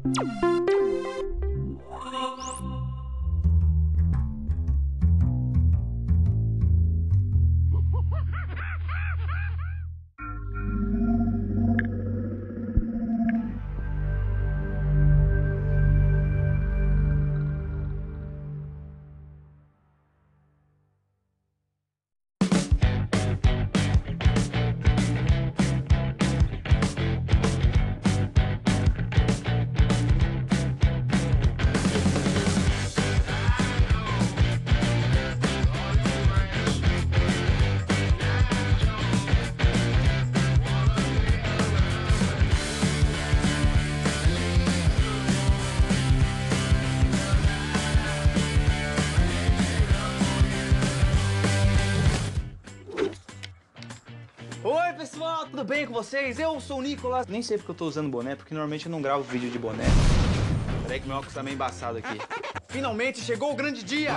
Oi, pessoal, tudo bem com vocês? Eu sou o Nicolas. Nem sei porque eu tô usando boné, porque normalmente eu não gravo vídeo de boné. Peraí que meu óculos tá meio embaçado aqui. Finalmente chegou o grande dia!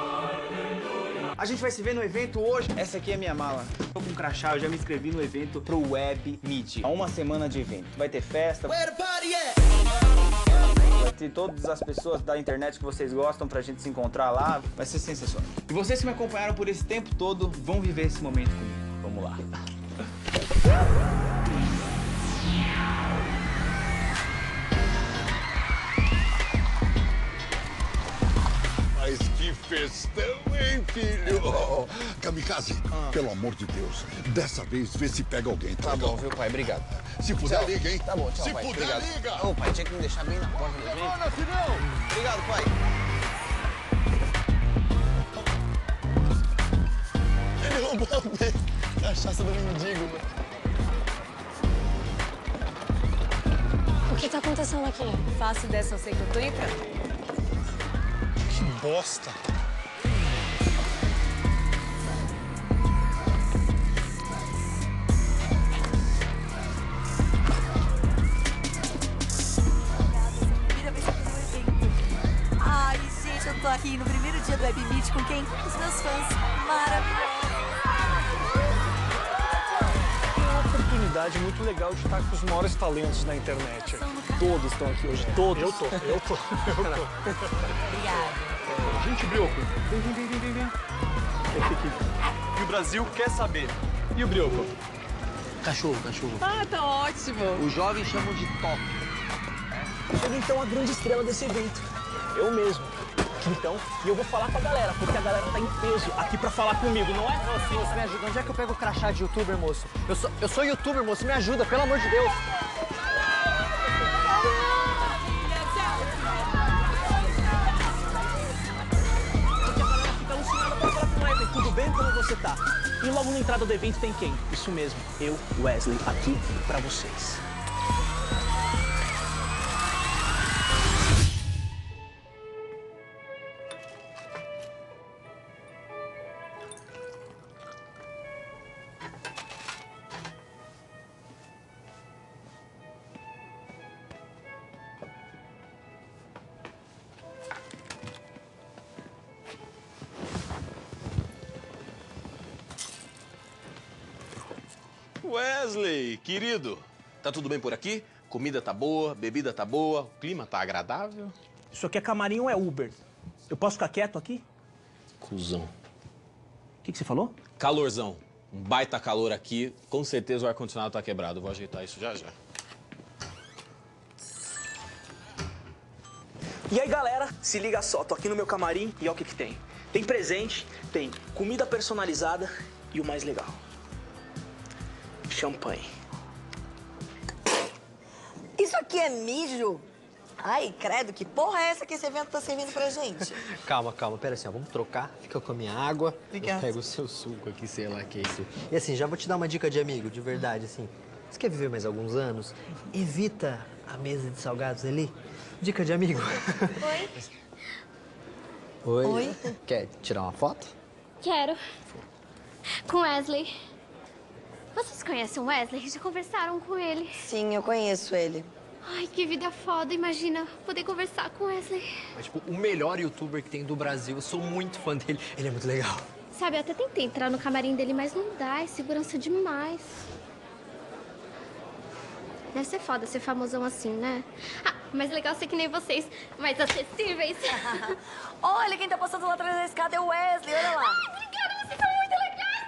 A gente vai se ver no evento hoje. Essa aqui é a minha mala. Tô com um crachá, eu já me inscrevi no evento pro Web Meet. Há uma semana de evento. Vai ter festa. Vai ter todas as pessoas da internet que vocês gostam pra gente se encontrar lá. Vai ser sensacional. E vocês que me acompanharam por esse tempo todo vão viver esse momento comigo. Vamos lá. Mas que festão, hein, filho? Kamikaze, pelo amor de Deus, dessa vez vê se pega alguém, tá? Tá bom, viu, pai? Obrigado. Se puder, Tchau. liga, hein? Tá bom, tchau, se pai. puder, Obrigado. liga! Ô, pai, tinha que me deixar bem na porta do evento. Olha, filhão! Obrigado, pai. Ele roubou a cachaça do mendigo, mano. O que tá acontecendo aqui? Fácil dessa, eu sei que eu tô entrando. Que bosta. Ai, gente, eu tô aqui no primeiro dia do Web Meet com quem? Os meus fãs maravilhosos. Oportunidade muito legal de estar com os maiores talentos na internet. Todos estão aqui hoje, todos. Eu tô. Obrigada. Gente, Brioco, vem. Esse aqui. E o Brasil quer saber. E o Brioco? Cachorro. Ah, tá ótimo. Os jovens chamam de top. Chega então a grande estrela desse evento, eu mesmo. Então, e eu vou falar com a galera, porque a galera tá em peso aqui pra falar comigo, não é? Moço, me ajuda. Onde é que eu pego o crachá de youtuber, moço? Eu sou youtuber, moço. Me ajuda, pelo amor de Deus. Porque a galera fica alucinada pra falar com o Wesley. Tudo bem? Como você tá? E logo na entrada do evento tem quem? Isso mesmo, eu, Wesley, aqui pra vocês. Wesley, querido, tá tudo bem por aqui? Comida tá boa, bebida tá boa, o clima tá agradável? Isso aqui é camarim ou é Uber? Eu posso ficar quieto aqui? Cusão. O que você falou? Calorzão. Um baita calor aqui. Com certeza o ar-condicionado tá quebrado. Eu vou ajeitar isso já. E aí, galera, se liga só, tô aqui no meu camarim e olha o que tem. Tem presente, tem comida personalizada e o mais legal, champanhe. Isso aqui é mijo? Ai, credo, que porra é essa que esse evento tá servindo pra gente? Calma. Pera assim, ó. Vamos trocar. Fica com a minha água. Obrigada. Eu pego o seu suco aqui, sei lá que é isso. E assim, já vou te dar uma dica de amigo, de verdade, assim. Você quer viver mais alguns anos? Evita a mesa de salgados ali. Dica de amigo. Oi? Oi. Quer tirar uma foto? Quero. Com Wesley. Vocês conhecem o Wesley? Já conversaram com ele? Sim, eu conheço ele. Ai, que vida foda. Imagina poder conversar com o Wesley. É tipo o melhor youtuber que tem do Brasil. Eu sou muito fã dele. Ele é muito legal. Sabe, eu até tentei entrar no camarim dele, mas não dá. É segurança demais. Deve ser foda ser famosão assim, né? Ah, mais legal ser que nem vocês, mais acessíveis. Olha quem tá passando lá atrás da escada é o Wesley, olha lá. Ai, obrigada, vocês são muito legais.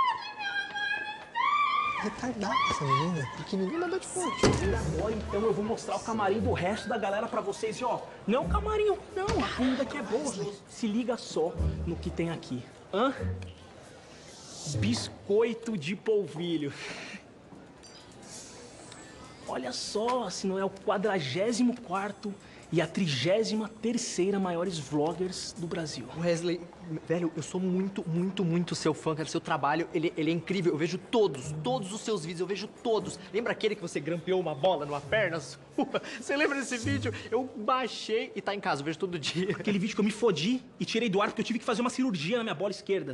Retardada essa menina, pequenininha, nada de forte. Agora, então, eu vou mostrar o camarim do resto da galera pra vocês. E, ó, não é um camarim, não. A comida aqui é boa. Se liga só no que tem aqui. Hã? Biscoito de polvilho. Olha só, se não é o 44º e a 33ª maiores vloggers do Brasil. Wesley, velho, eu sou muito seu fã, cara. Seu trabalho, ele é incrível. Eu vejo todos os seus vídeos, eu vejo todos. Lembra aquele que você grampeou uma bola numa perna sua? Você lembra desse vídeo? Eu baixei e tá em casa, eu vejo todo dia. Aquele vídeo que eu me fodi e tirei do ar porque eu tive que fazer uma cirurgia na minha bola esquerda.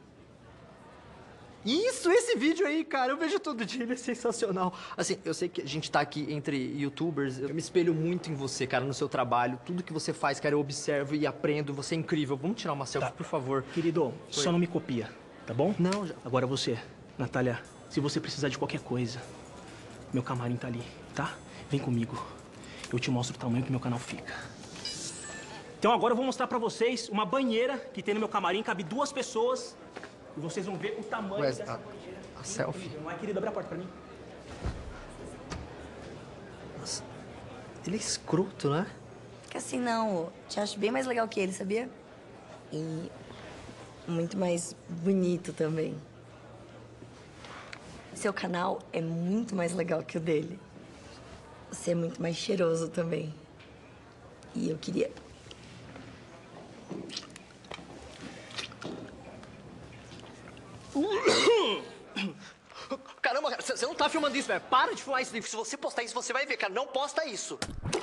Isso, esse vídeo aí, cara, eu vejo todo dia, ele é sensacional. Assim, eu sei que a gente tá aqui entre youtubers, eu me espelho muito em você, cara, no seu trabalho. Tudo que você faz, cara, eu observo e aprendo, você é incrível. Vamos tirar uma selfie, por favor. Querido, só não me copia, tá bom? Não, já... Agora você, Natália, se você precisar de qualquer coisa, meu camarim tá ali, tá? Vem comigo, eu te mostro o tamanho que meu canal fica. Então agora eu vou mostrar pra vocês uma banheira que tem no meu camarim, cabe 2 pessoas. E vocês vão ver o tamanho dessa banheira. A selfie. Não é, querido? Abre a porta pra mim. Nossa, ele é escroto, né? Que assim não, te acho bem mais legal que ele, sabia? E muito mais bonito também. Seu canal é muito mais legal que o dele. Você é muito mais cheiroso também. E eu queria... Caramba, cara, você não tá filmando isso, velho. Para de filmar isso. Se você postar isso, você vai ver, cara. Não posta isso.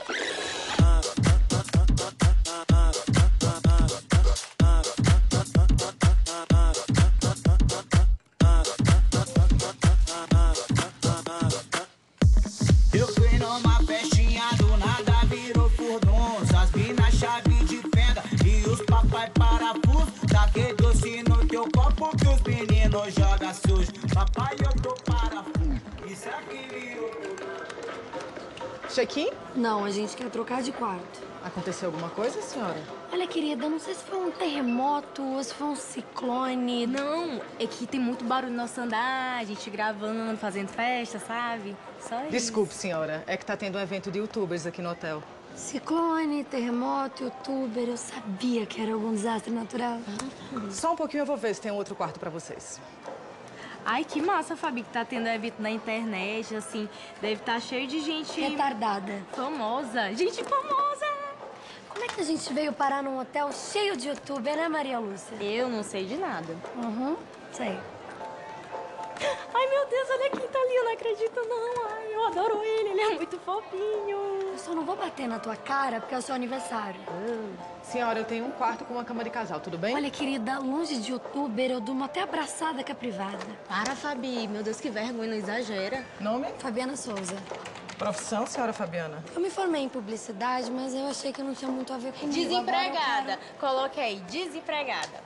Eu fui numa festinha, do nada virou furdunço. As mina chave de fenda e os papai parafuso. Taquei doce no teu copo que os meninos jogam sujo. Papai, eu tô parafuso. Isso aqui virou... Check-in? Não, a gente quer trocar de quarto. Aconteceu alguma coisa, senhora? Olha, querida, não sei se foi um terremoto ou se foi um ciclone. Não, é que tem muito barulho no nosso andar, a gente gravando, fazendo festa, sabe? Só isso. Desculpe, senhora. É que tá tendo um evento de youtubers aqui no hotel. Ciclone, terremoto, youtuber, eu sabia que era algum desastre natural. Só um pouquinho eu vou ver se tem um outro quarto pra vocês. Ai, que massa, Fabi, que tá tendo evento na internet, assim. Deve estar cheio de gente... Retardada. Famosa. Gente famosa! Como é que a gente veio parar num hotel cheio de youtuber, né, Maria Lúcia? Eu não sei de nada. Sei. Ai, meu Deus, olha quem tá ali, eu não acredito, não. Ai, eu adoro ele é muito fofinho. Eu só não vou bater na tua cara porque é o seu aniversário. Senhora, eu tenho um quarto com uma cama de casal, tudo bem? Olha, querida, longe de youtuber, eu durmo até abraçada com a privada. Para, Fabi. Meu Deus, que vergonha, não exagera. Nome? Fabiana Souza. Profissão, senhora Fabiana? Eu me formei em publicidade, mas eu achei que não tinha muito a ver comigo. Desempregada. Coloque aí, desempregada.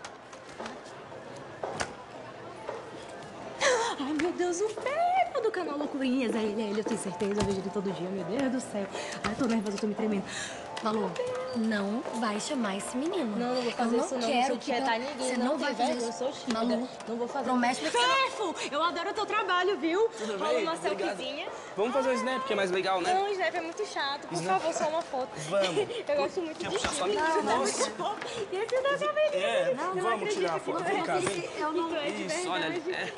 Ai, meu Deus, o Pepe do canal Loucurinhas. É ele, eu tenho certeza. Eu vejo ele todo dia, meu Deus do céu. Ai, eu tô nervosa, eu tô me tremendo. Falou, não vai chamar esse menino. Não, não vou fazer isso, não. Quero Não sou tietar ninguém. Você não vai tem fazer vergonha, isso. eu sou tímida. Malu, não vou fazer. promete que você Fefo, eu adoro o teu trabalho, viu? Tudo Rola bem? uma Obrigado. selfiezinha. Vamos fazer um snap, que é mais legal, né? Não, o snap é muito chato. Por favor, só uma foto. Vamos. Eu gosto muito Quer de puxar ti. sua amiga? Nossa. E esse da minha menina. É, Não vamos acredito tirar a que foto. você Vem cá, é vem. assim. Então é de Isso, olha ali. verdade.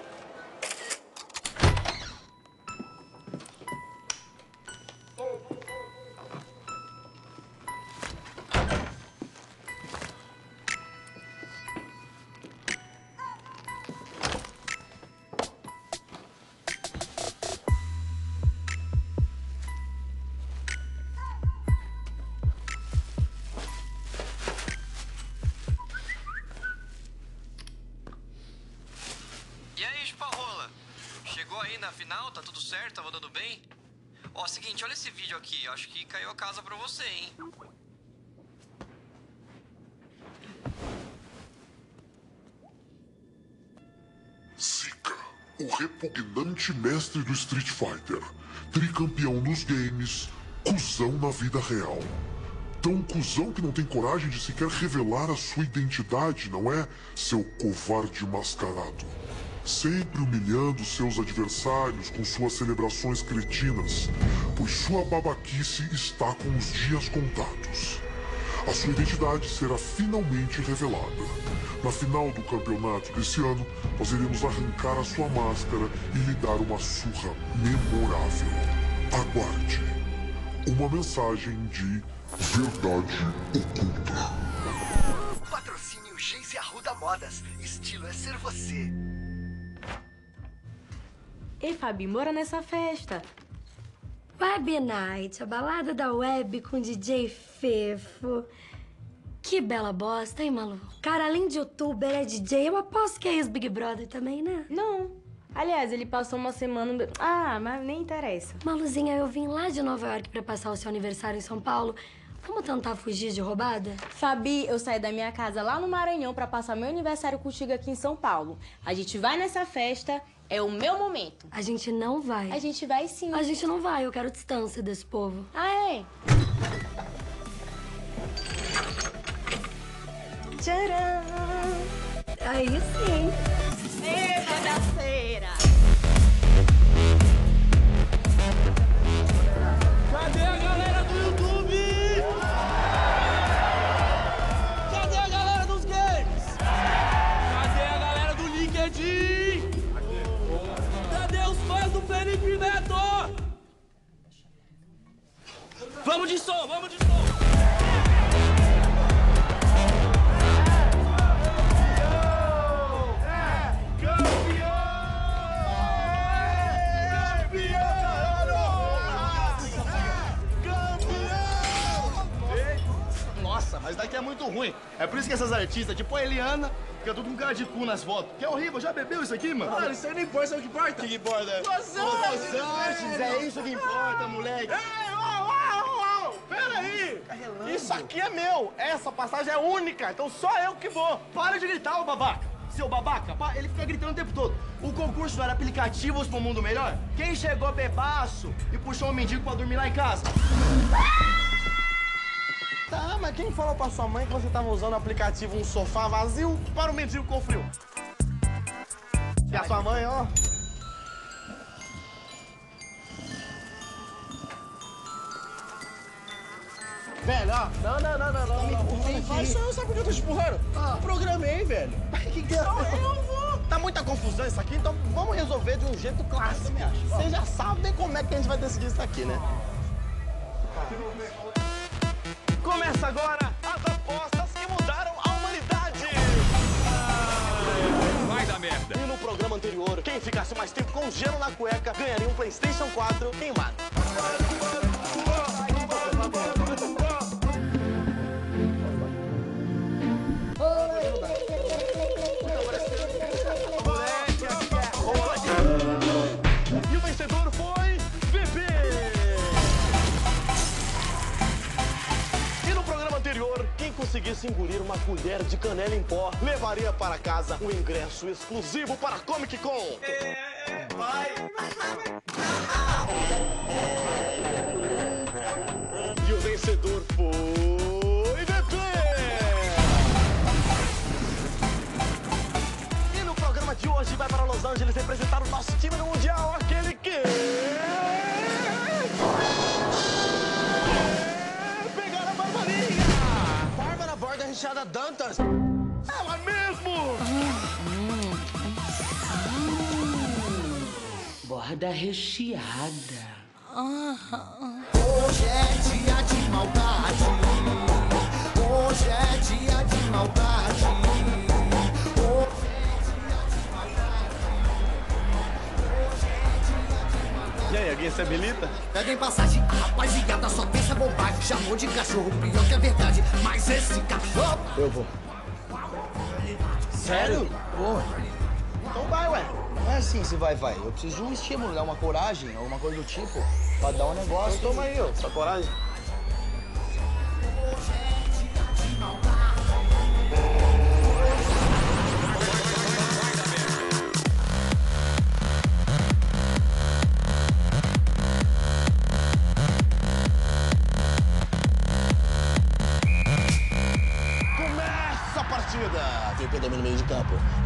E aí, Chupa-Rola? Chegou aí na final? Tá tudo certo? Tava dando bem? Ó, seguinte, olha esse vídeo aqui. Acho que caiu a casa pra você, hein? Zika, o repugnante mestre do Street Fighter, tricampeão nos games, cuzão na vida real. Tão cuzão que não tem coragem de sequer revelar a sua identidade, não é, seu covarde mascarado? Sempre humilhando seus adversários com suas celebrações cretinas, pois sua babaquice está com os dias contados. A sua identidade será finalmente revelada. Na final do campeonato desse ano, nós iremos arrancar a sua máscara e lhe dar uma surra memorável. Aguarde. Uma mensagem de verdade oculta. Patrocínio Gência Arruda Modas. Estilo é ser você. Ei, Fabi, bora nessa festa. Web Night, a balada da web com DJ Fefo. Que bela bosta, hein, Malu? Cara, além de youtuber, é DJ. Eu aposto que é ex-Big Brother também, né? Não. Aliás, ele passou uma semana... Ah, mas nem interessa. Maluzinha, eu vim lá de Nova York pra passar o seu aniversário em São Paulo. Vamos tentar fugir de roubada? Fabi, eu saí da minha casa lá no Maranhão pra passar meu aniversário contigo aqui em São Paulo. A gente vai nessa festa, é o meu momento. A gente não vai. A gente vai sim. A gente não vai, eu quero distância desse povo. Ah, é? Tcharam! Aí sim. Ei, bagaceira! Cadê a galera do YouTube? Cadê a galera dos games? Cadê a galera do LinkedIn? Cadê os fãs do Felipe Neto? Vamos de som, vamos de som! Mas daqui é muito ruim. É por isso que essas artistas, tipo a Eliana, fica tudo com cara de cu nas fotos. Que é horrível, já bebeu isso aqui, mano? Mano, isso aí não importa, sabe o que importa? O que importa? Los Angeles, é isso que importa, moleque. Ei, ô, pera aí. Isso aqui é meu. Essa passagem é única, então só eu que vou. Para de gritar, ô babaca. Seu babaca, ele fica gritando o tempo todo. O concurso não era aplicativos pro mundo melhor? Quem chegou bebaço e puxou um mendigo pra dormir lá em casa? Tá, mas quem falou pra sua mãe que você tava usando o aplicativo um sofá vazio para o mendigo com frio? E a sua mãe, ó. Velho, ó. Não. Vai só, sabe por que eu tô te empurrando? Programei, velho. Eu vou. Tá muita confusão isso aqui, então vamos resolver de um jeito clássico. Vocês já sabem como é que a gente vai decidir isso aqui, né? Começa agora as apostas que mudaram a humanidade! Vai dar merda! E no programa anterior, quem ficasse mais tempo com gelo na cueca ganharia um PlayStation 4 queimado. E o vencedor foi Bebê! Anterior, quem conseguisse engolir uma colher de canela em pó levaria para casa um ingresso exclusivo para a Comic Con. Vai! E o vencedor foi Bebê! E no programa de hoje vai para Los Angeles representar o nosso time no Mundial, aquele que... Borda recheada Dantas. Ela mesmo! Borda recheada. Hoje é dia de maldade. Hoje é dia de maldade. E aí, alguém se habilita? Peguem passagem, a rapaziada só pensa bobagem. Chamou de cachorro, pior que é verdade. Mas esse cachorro... Eu vou. Sério? Vou. Então vai, ué. Não é assim se vai. Eu preciso de um estímulo, né? Uma coragem, alguma coisa do tipo. Pra dar um negócio. Então toma aí, ó. Sua coragem.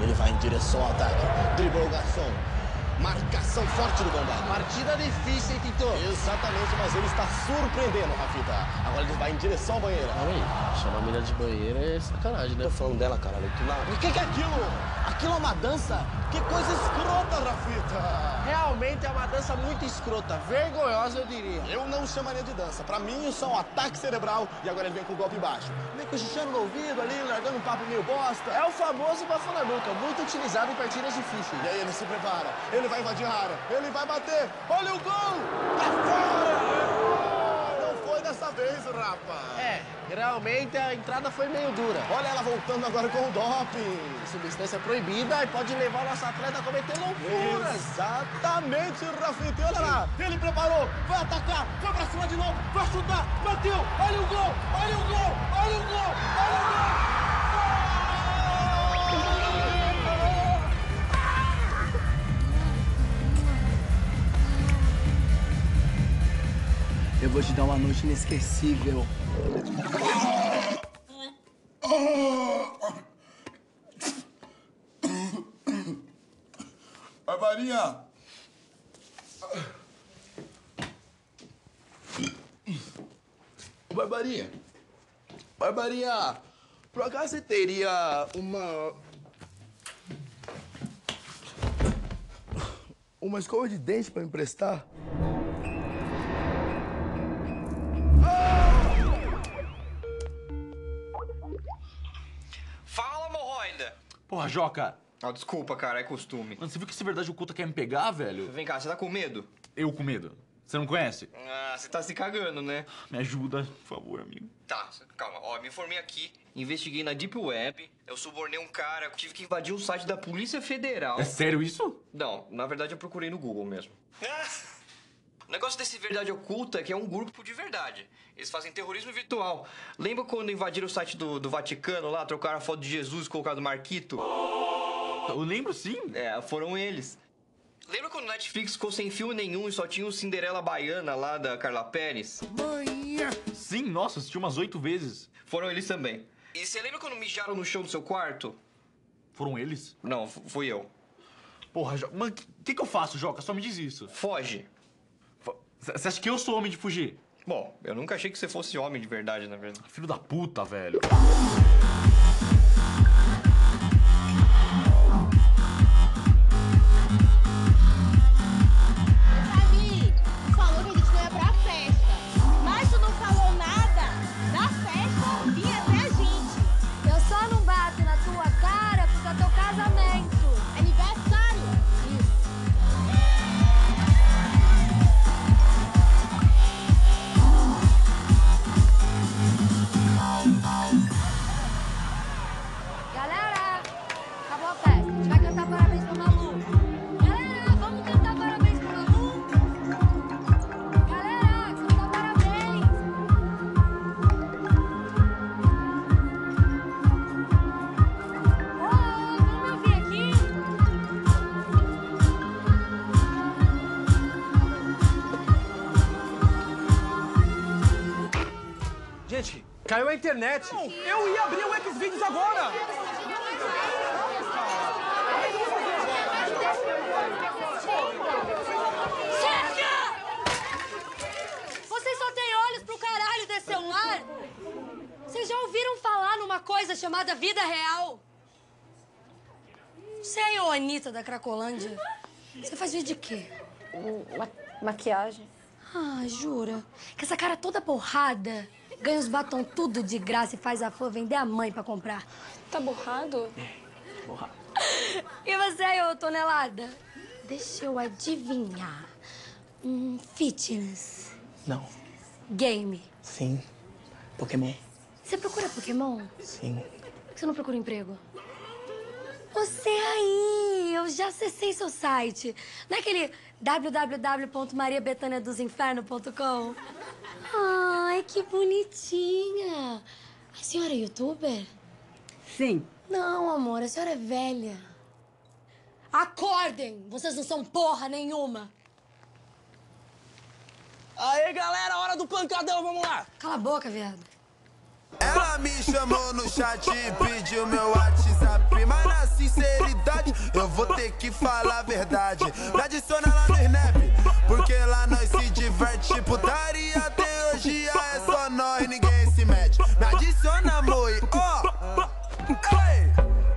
Ele vai em direção ao ataque. Driblou o garçom. Marcação forte do Bombado. Partida difícil, hein, Pintor? Exatamente, mas ele está surpreendendo, Rafita. Agora ele vai em direção à banheira. Calma aí, chamar a menina de banheira é sacanagem, né? Tô falando dela, caralho. O que é aquilo? Aquilo é uma dança? Que coisa escrota, Rafita! Realmente é uma dança muito escrota, vergonhosa, eu diria. Eu não chamaria de dança. Pra mim, isso é um ataque cerebral. E agora ele vem com o golpe baixo. Vem cochichando no ouvido ali, largando um papo meio bosta. É o famoso bafo na nuca, muito utilizado em partidas difíceis. E aí ele se prepara. Ele vai invadir a área. Ele vai bater. Olha o gol! Pra fora! Não foi dessa vez, rapa. É, realmente a entrada foi meio dura. Olha ela voltando agora com o doping. Substância proibida e pode levar o nosso atleta a cometer loucuras. Exatamente, Rafita. Olha lá. Ele preparou. Vai atacar. Foi pra cima de novo. Vai chutar. Bateu. Olha o gol. Olha o gol. Olha o gol. Olha o gol. Eu vou te dar uma noite inesquecível. Barbarinha! Barbarinha! Barbarinha! Por acaso você teria uma escova de dente pra me emprestar? Fala, hemorroida! Porra, Joca! Ah, desculpa, cara, é costume. Mano, você viu que esse verdade oculta quer me pegar, velho? Vem cá, você tá com medo? Eu com medo. Você não conhece? Ah, você tá se cagando, né? Me ajuda, por favor, amigo. Tá, calma. Ó, me informei aqui, investiguei na Deep Web, eu subornei um cara, tive que invadir o site da Polícia Federal. É sério isso? Não, na verdade eu procurei no Google mesmo. O negócio desse Verdade Oculta é que é um grupo de verdade. Eles fazem terrorismo virtual. Lembra quando invadiram o site do Vaticano lá, trocaram a foto de Jesus e colocaram Marquito? Eu lembro, sim. É, foram eles. Lembra quando o Netflix ficou sem filme nenhum e só tinha o Cinderela Baiana lá da Carla Pérez? Sim, nossa, assisti umas 8 vezes. Foram eles também. E você lembra quando mijaram no chão do seu quarto? Foram eles? Não, fui eu. Porra, mano, o que eu faço, Joca? Só me diz isso. Foge. Você acha que eu sou homem de fugir? Bom, eu nunca achei que você fosse homem de verdade, na verdade. Filho da puta, velho. Falou que a gente não ia pra festa. Mas tu não falou nada da festa vir até a gente. Eu só não bato na tua cara porque é teu casamento. Aniversário. Galera, acabou a festa. A gente vai cantar parabéns pro Malu. Galera, vamos cantar parabéns pro Malu? Galera, cantar parabéns. Vamos me ouvir aqui? Gente, caiu a internet. Não, eu ia abrir o Xvideos agora. Chega! Vocês só têm olhos pro caralho desse celular? Vocês já ouviram falar numa coisa chamada vida real? Você é a Anitta da Cracolândia? Você faz vídeo de quê? Maquiagem. Ah, jura? Com essa cara toda borrada, ganha os batom tudo de graça e faz a fã vender a mãe pra comprar. Tá borrado? Borrado. E você, ô tonelada? Deixa eu adivinhar. Fitness. Não. Game. Sim. Pokémon. Você procura Pokémon? Sim. Por que você não procura emprego? Você aí! Eu já acessei seu site. Não é aquele www.mariabetaniadosinferno.com? Ai, que bonitinha! A senhora é youtuber? Sim. Não, amor, a senhora é velha. Acordem! Vocês não são porra nenhuma! Aê, galera, hora do pancadão, vamos lá! Cala a boca, viado. Ela me chamou no chat e pediu meu WhatsApp. Mas na sinceridade, eu vou ter que falar a verdade. Me adiciona lá no Snap, porque lá nós se diverte. Putaria, teologia, é só nós, ninguém se mete. Me adiciona, amor, e ó. Ei!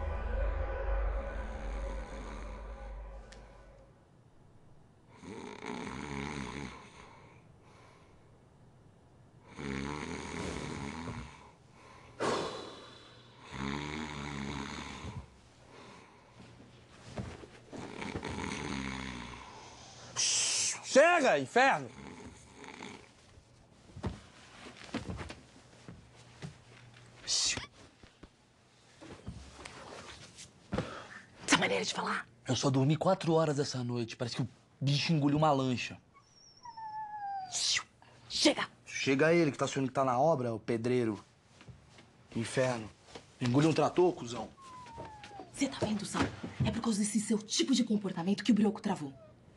Chega, inferno! Essa maneira de falar. Eu só dormi 4 horas essa noite. Parece que o bicho engoliu uma lancha. Chega! Chega ele que tá achando que tá na obra, o pedreiro. Inferno. Engoliu um trator, cuzão? Você tá vendo, Sal? É por causa desse seu tipo de comportamento que o Brioco travou.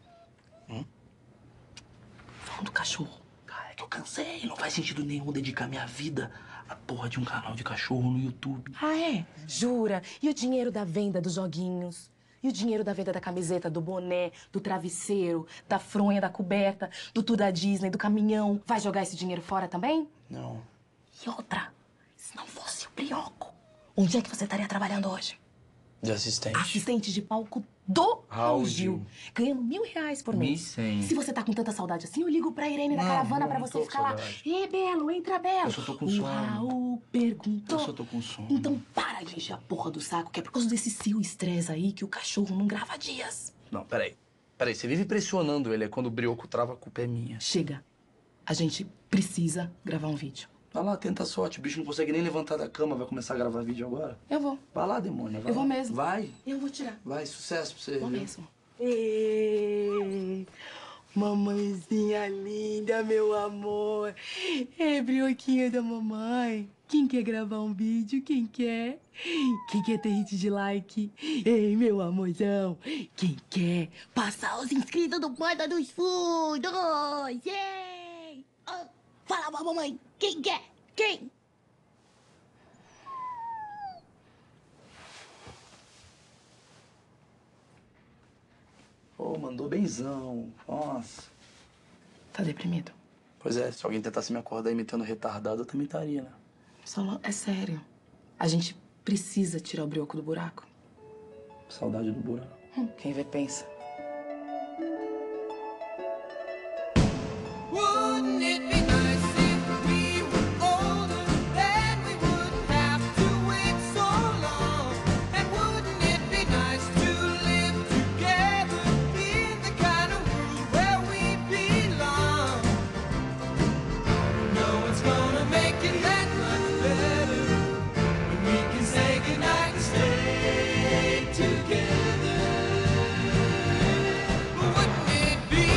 Falando do cachorro. Cara, é que eu cansei. Não faz sentido nenhum dedicar minha vida à porra de um canal de cachorro no YouTube. Ah, é? Jura? E o dinheiro da venda dos joguinhos? E o dinheiro da venda da camiseta, do boné, do travesseiro, da fronha, da coberta, do tour da Disney, do caminhão? Vai jogar esse dinheiro fora também? Não. E outra, se não fosse o Brioco, onde é que você estaria trabalhando hoje? De assistente. Assistente de palco do Raul Gil. Ganhando R$1.000 por mês. 1.100. Se você tá com tanta saudade assim, eu ligo pra Irene da caravana pra você ficar lá. Ê, Belo, entra, Belo. Eu só tô com o sono. Raul perguntou. Eu só tô com sono. Então para de encher a porra do saco, que é por causa desse seu estresse aí que o cachorro não grava há dias. Não, peraí. Peraí, você vive pressionando ele. É quando o Brioco trava, a culpa é minha. Chega. A gente precisa gravar um vídeo. Vai lá, tenta a sorte. O bicho não consegue nem levantar da cama. Vai começar a gravar vídeo agora? Eu vou. Vai lá, demônia. Vai Eu vou lá. mesmo. Vai. Eu vou tirar. Vai, sucesso pra você. Vou viu? mesmo. Ei, mamãezinha linda, meu amor. Ei, brioquinha da mamãe. Quem quer gravar um vídeo? Quem quer? Quem quer ter hit de like? Ei, meu amorzão. Quem quer passar os inscritos do Porta dos Fundos? Ei! Oh, fala pra mamãe. Quem quer? Quem? Pô, mandou benzão. Nossa. Tá deprimido? Pois é, se alguém tentasse me acordar imitando retardado, eu também estaria, né? Solo, é sério. A gente precisa tirar o brioco do buraco. Saudade do buraco. Quem vê, pensa. Wouldn't it be nice if we were older? Then we wouldn't have to wait so long. And wouldn't it be nice to live together in the kind of world where we belong? No one's gonna make it that much better when we can say goodnight and stay together. But wouldn't it be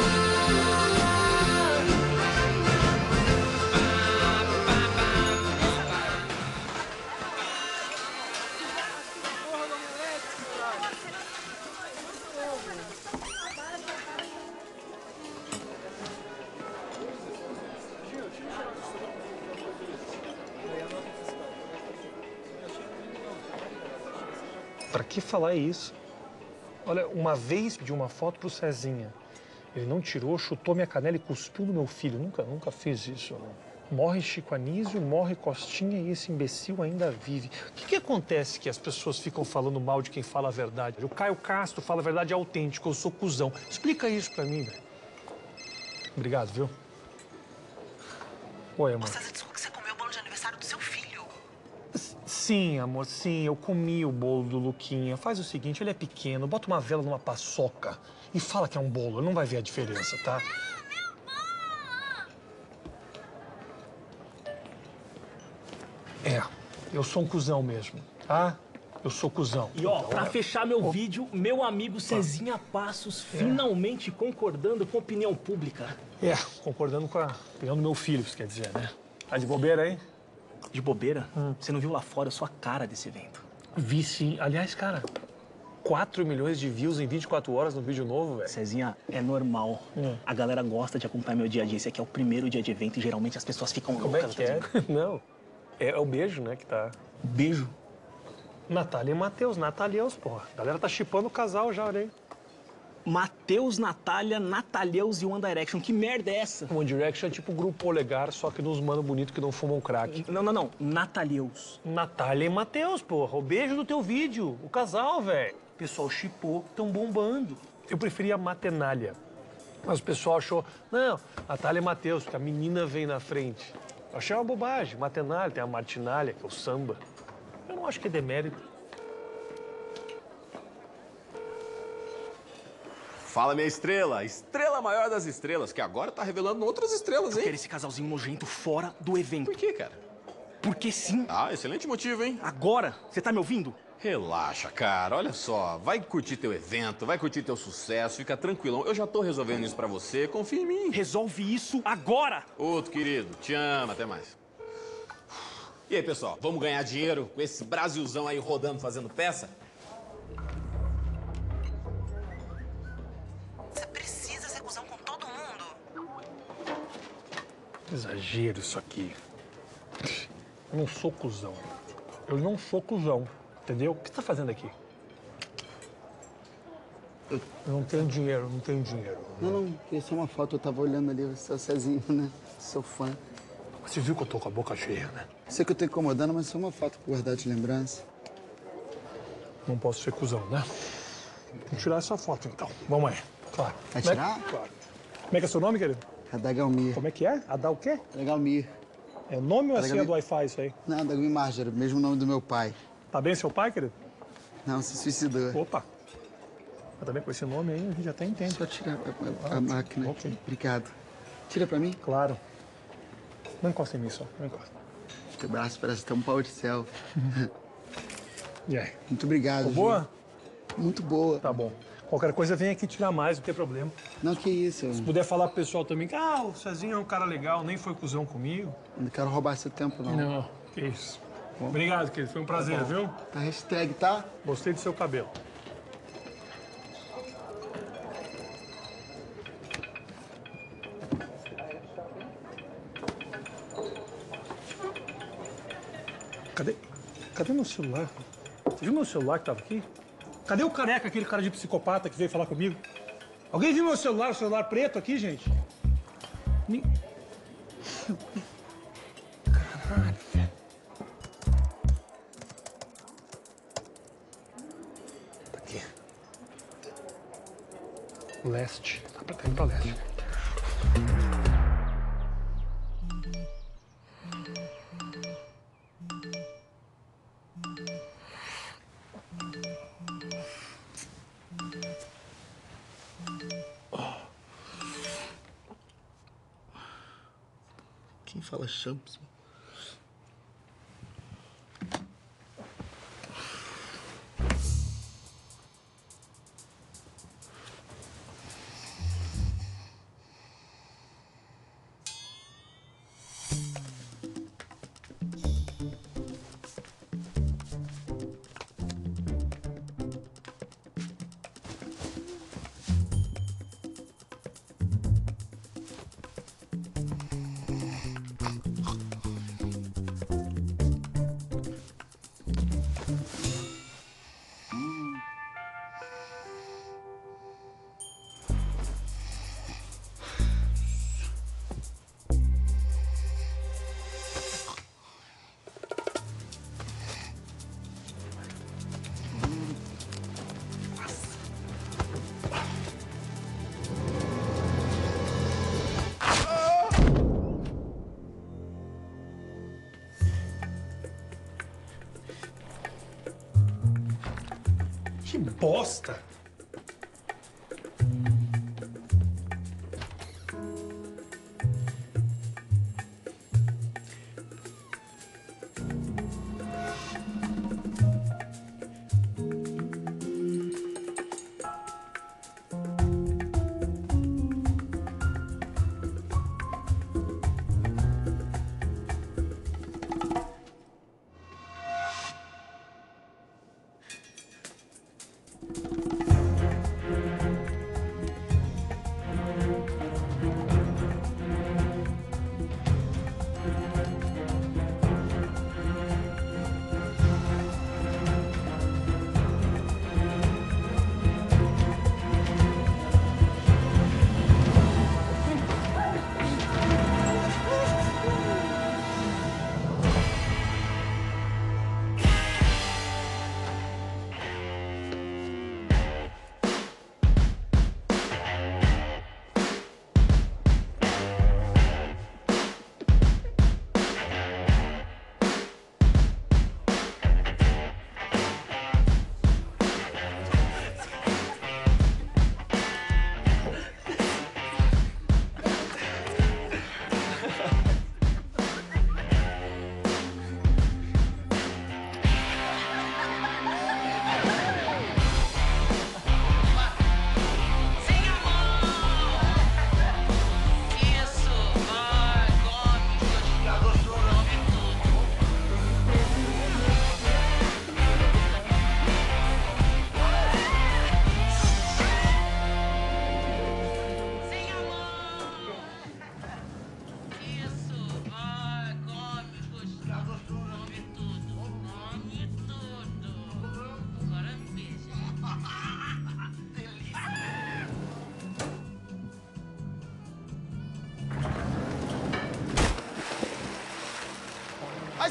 Pra que falar isso? Olha, uma vez pedi uma foto pro Cezinha. Ele não tirou, chutou minha canela e cuspiu no meu filho. Nunca fiz isso. Né? Morre Chico Anísio, morre Costinha e esse imbecil ainda vive. O que acontece que as pessoas ficam falando mal de quem fala a verdade? O Caio Castro fala a verdade autêntica, eu sou cuzão. Explica isso pra mim, velho. Obrigado, viu? Oi, amor. Você disse que você comeu o bolo de aniversário do seu filho. Sim, amor, sim. Eu comi o bolo do Luquinha. Faz o seguinte, ele é pequeno, bota uma vela numa paçoca e fala que é um bolo. Ele não vai ver a diferença, tá? É, eu sou um cuzão mesmo, tá? Eu sou cuzão. E ó, Então, pra fechar meu vídeo, meu amigo Cezinha Passos finalmente concordando com a opinião pública. É, concordando com a opinião do meu filho, isso quer dizer, né? Tá de bobeira aí? De bobeira? Você não viu lá fora só a cara desse evento? Vi sim. Aliás, cara, 4 milhões de views em 24 horas no vídeo novo, velho. Cezinha, é normal. A galera gosta de acompanhar meu dia a dia. Esse aqui é o primeiro dia de evento e geralmente as pessoas ficam Como é loucas. que é? Não. É o beijo, né, que tá... Beijo? Natália e Matheus, Natalieus, porra. A galera tá chipando o casal já, olha aí. Matheus, Natália, Natalieus e One Direction. Que merda é essa? One Direction é tipo o grupo Polegar, só que nos mano bonito que não fumam crack. Não. Natalieus. Natália e Matheus, porra. O beijo do teu vídeo. O casal, velho. O pessoal chipou, tão bombando. Eu preferia Matenália. Mas o pessoal achou... Não, Natália e Matheus, porque a menina vem na frente. Eu achei uma bobagem. Matenália, tem a Martinália, que é o samba. Eu não acho que é demérito. Fala, minha estrela. Estrela maior das estrelas, que agora tá revelando outras estrelas, hein? Eu quero esse casalzinho nojento fora do evento. Por quê, cara? Porque sim. Ah, excelente motivo, hein? Agora, você tá me ouvindo? Relaxa, cara. Olha só. Vai curtir teu evento, vai curtir teu sucesso, fica tranquilão. Eu já tô resolvendo isso pra você, confia em mim. Resolve isso agora! Outro querido, te amo, até mais. E aí, pessoal, vamos ganhar dinheiro com esse Brasilzão aí rodando, fazendo peça? Você precisa ser cuzão com todo mundo. Exagero isso aqui. Eu não sou cuzão. Eu não sou cuzão, entendeu? O que você tá fazendo aqui? Eu não tenho dinheiro, não tenho dinheiro. Não, queria só uma foto. Eu tava olhando ali, você é o Cezinho, né? Seu fã. Você viu que eu tô com a boca cheia, né? Sei que eu tô incomodando, mas só uma foto pra guardar de lembrança. Não posso ser cuzão, né? Vou tirar essa foto, então. Vamos aí. Claro. Vai tirar? Claro. Como é que é seu nome, querido? Adagalmir. Como é que é? Adal o quê? Adagalmir. É o nome ou é senha do Wi-Fi isso aí? Não, Adagalmir Margero, mesmo nome do meu pai. Tá bem seu pai, querido? Não, se suicidou. Opa. Mas também com esse nome aí, a gente até entende. Só tirar a máquina. Ok. Obrigado. Tira pra mim? Claro. Não encosta em mim só, não encosta. Teu braço parece até um pau de céu. E aí? Muito obrigado. Ficou boa? Muito boa. Tá bom. Qualquer coisa, vem aqui tirar mais, não tem problema. Não, que isso. Se puder falar pro pessoal também que, o Cezinho é um cara legal, nem foi cuzão comigo. Não quero roubar seu tempo, não. Não, que isso. Bom. Obrigado, querido. Foi um prazer, viu? Tá hashtag, tá? Gostei do seu cabelo. Cadê meu celular? Você viu meu celular que tava aqui? Cadê o careca, aquele cara de psicopata que veio falar comigo? Alguém viu meu celular, o celular preto aqui, gente? Caralho, velho. Tá aqui. Leste. Tá indo pra leste. Quem fala champs? Que bosta!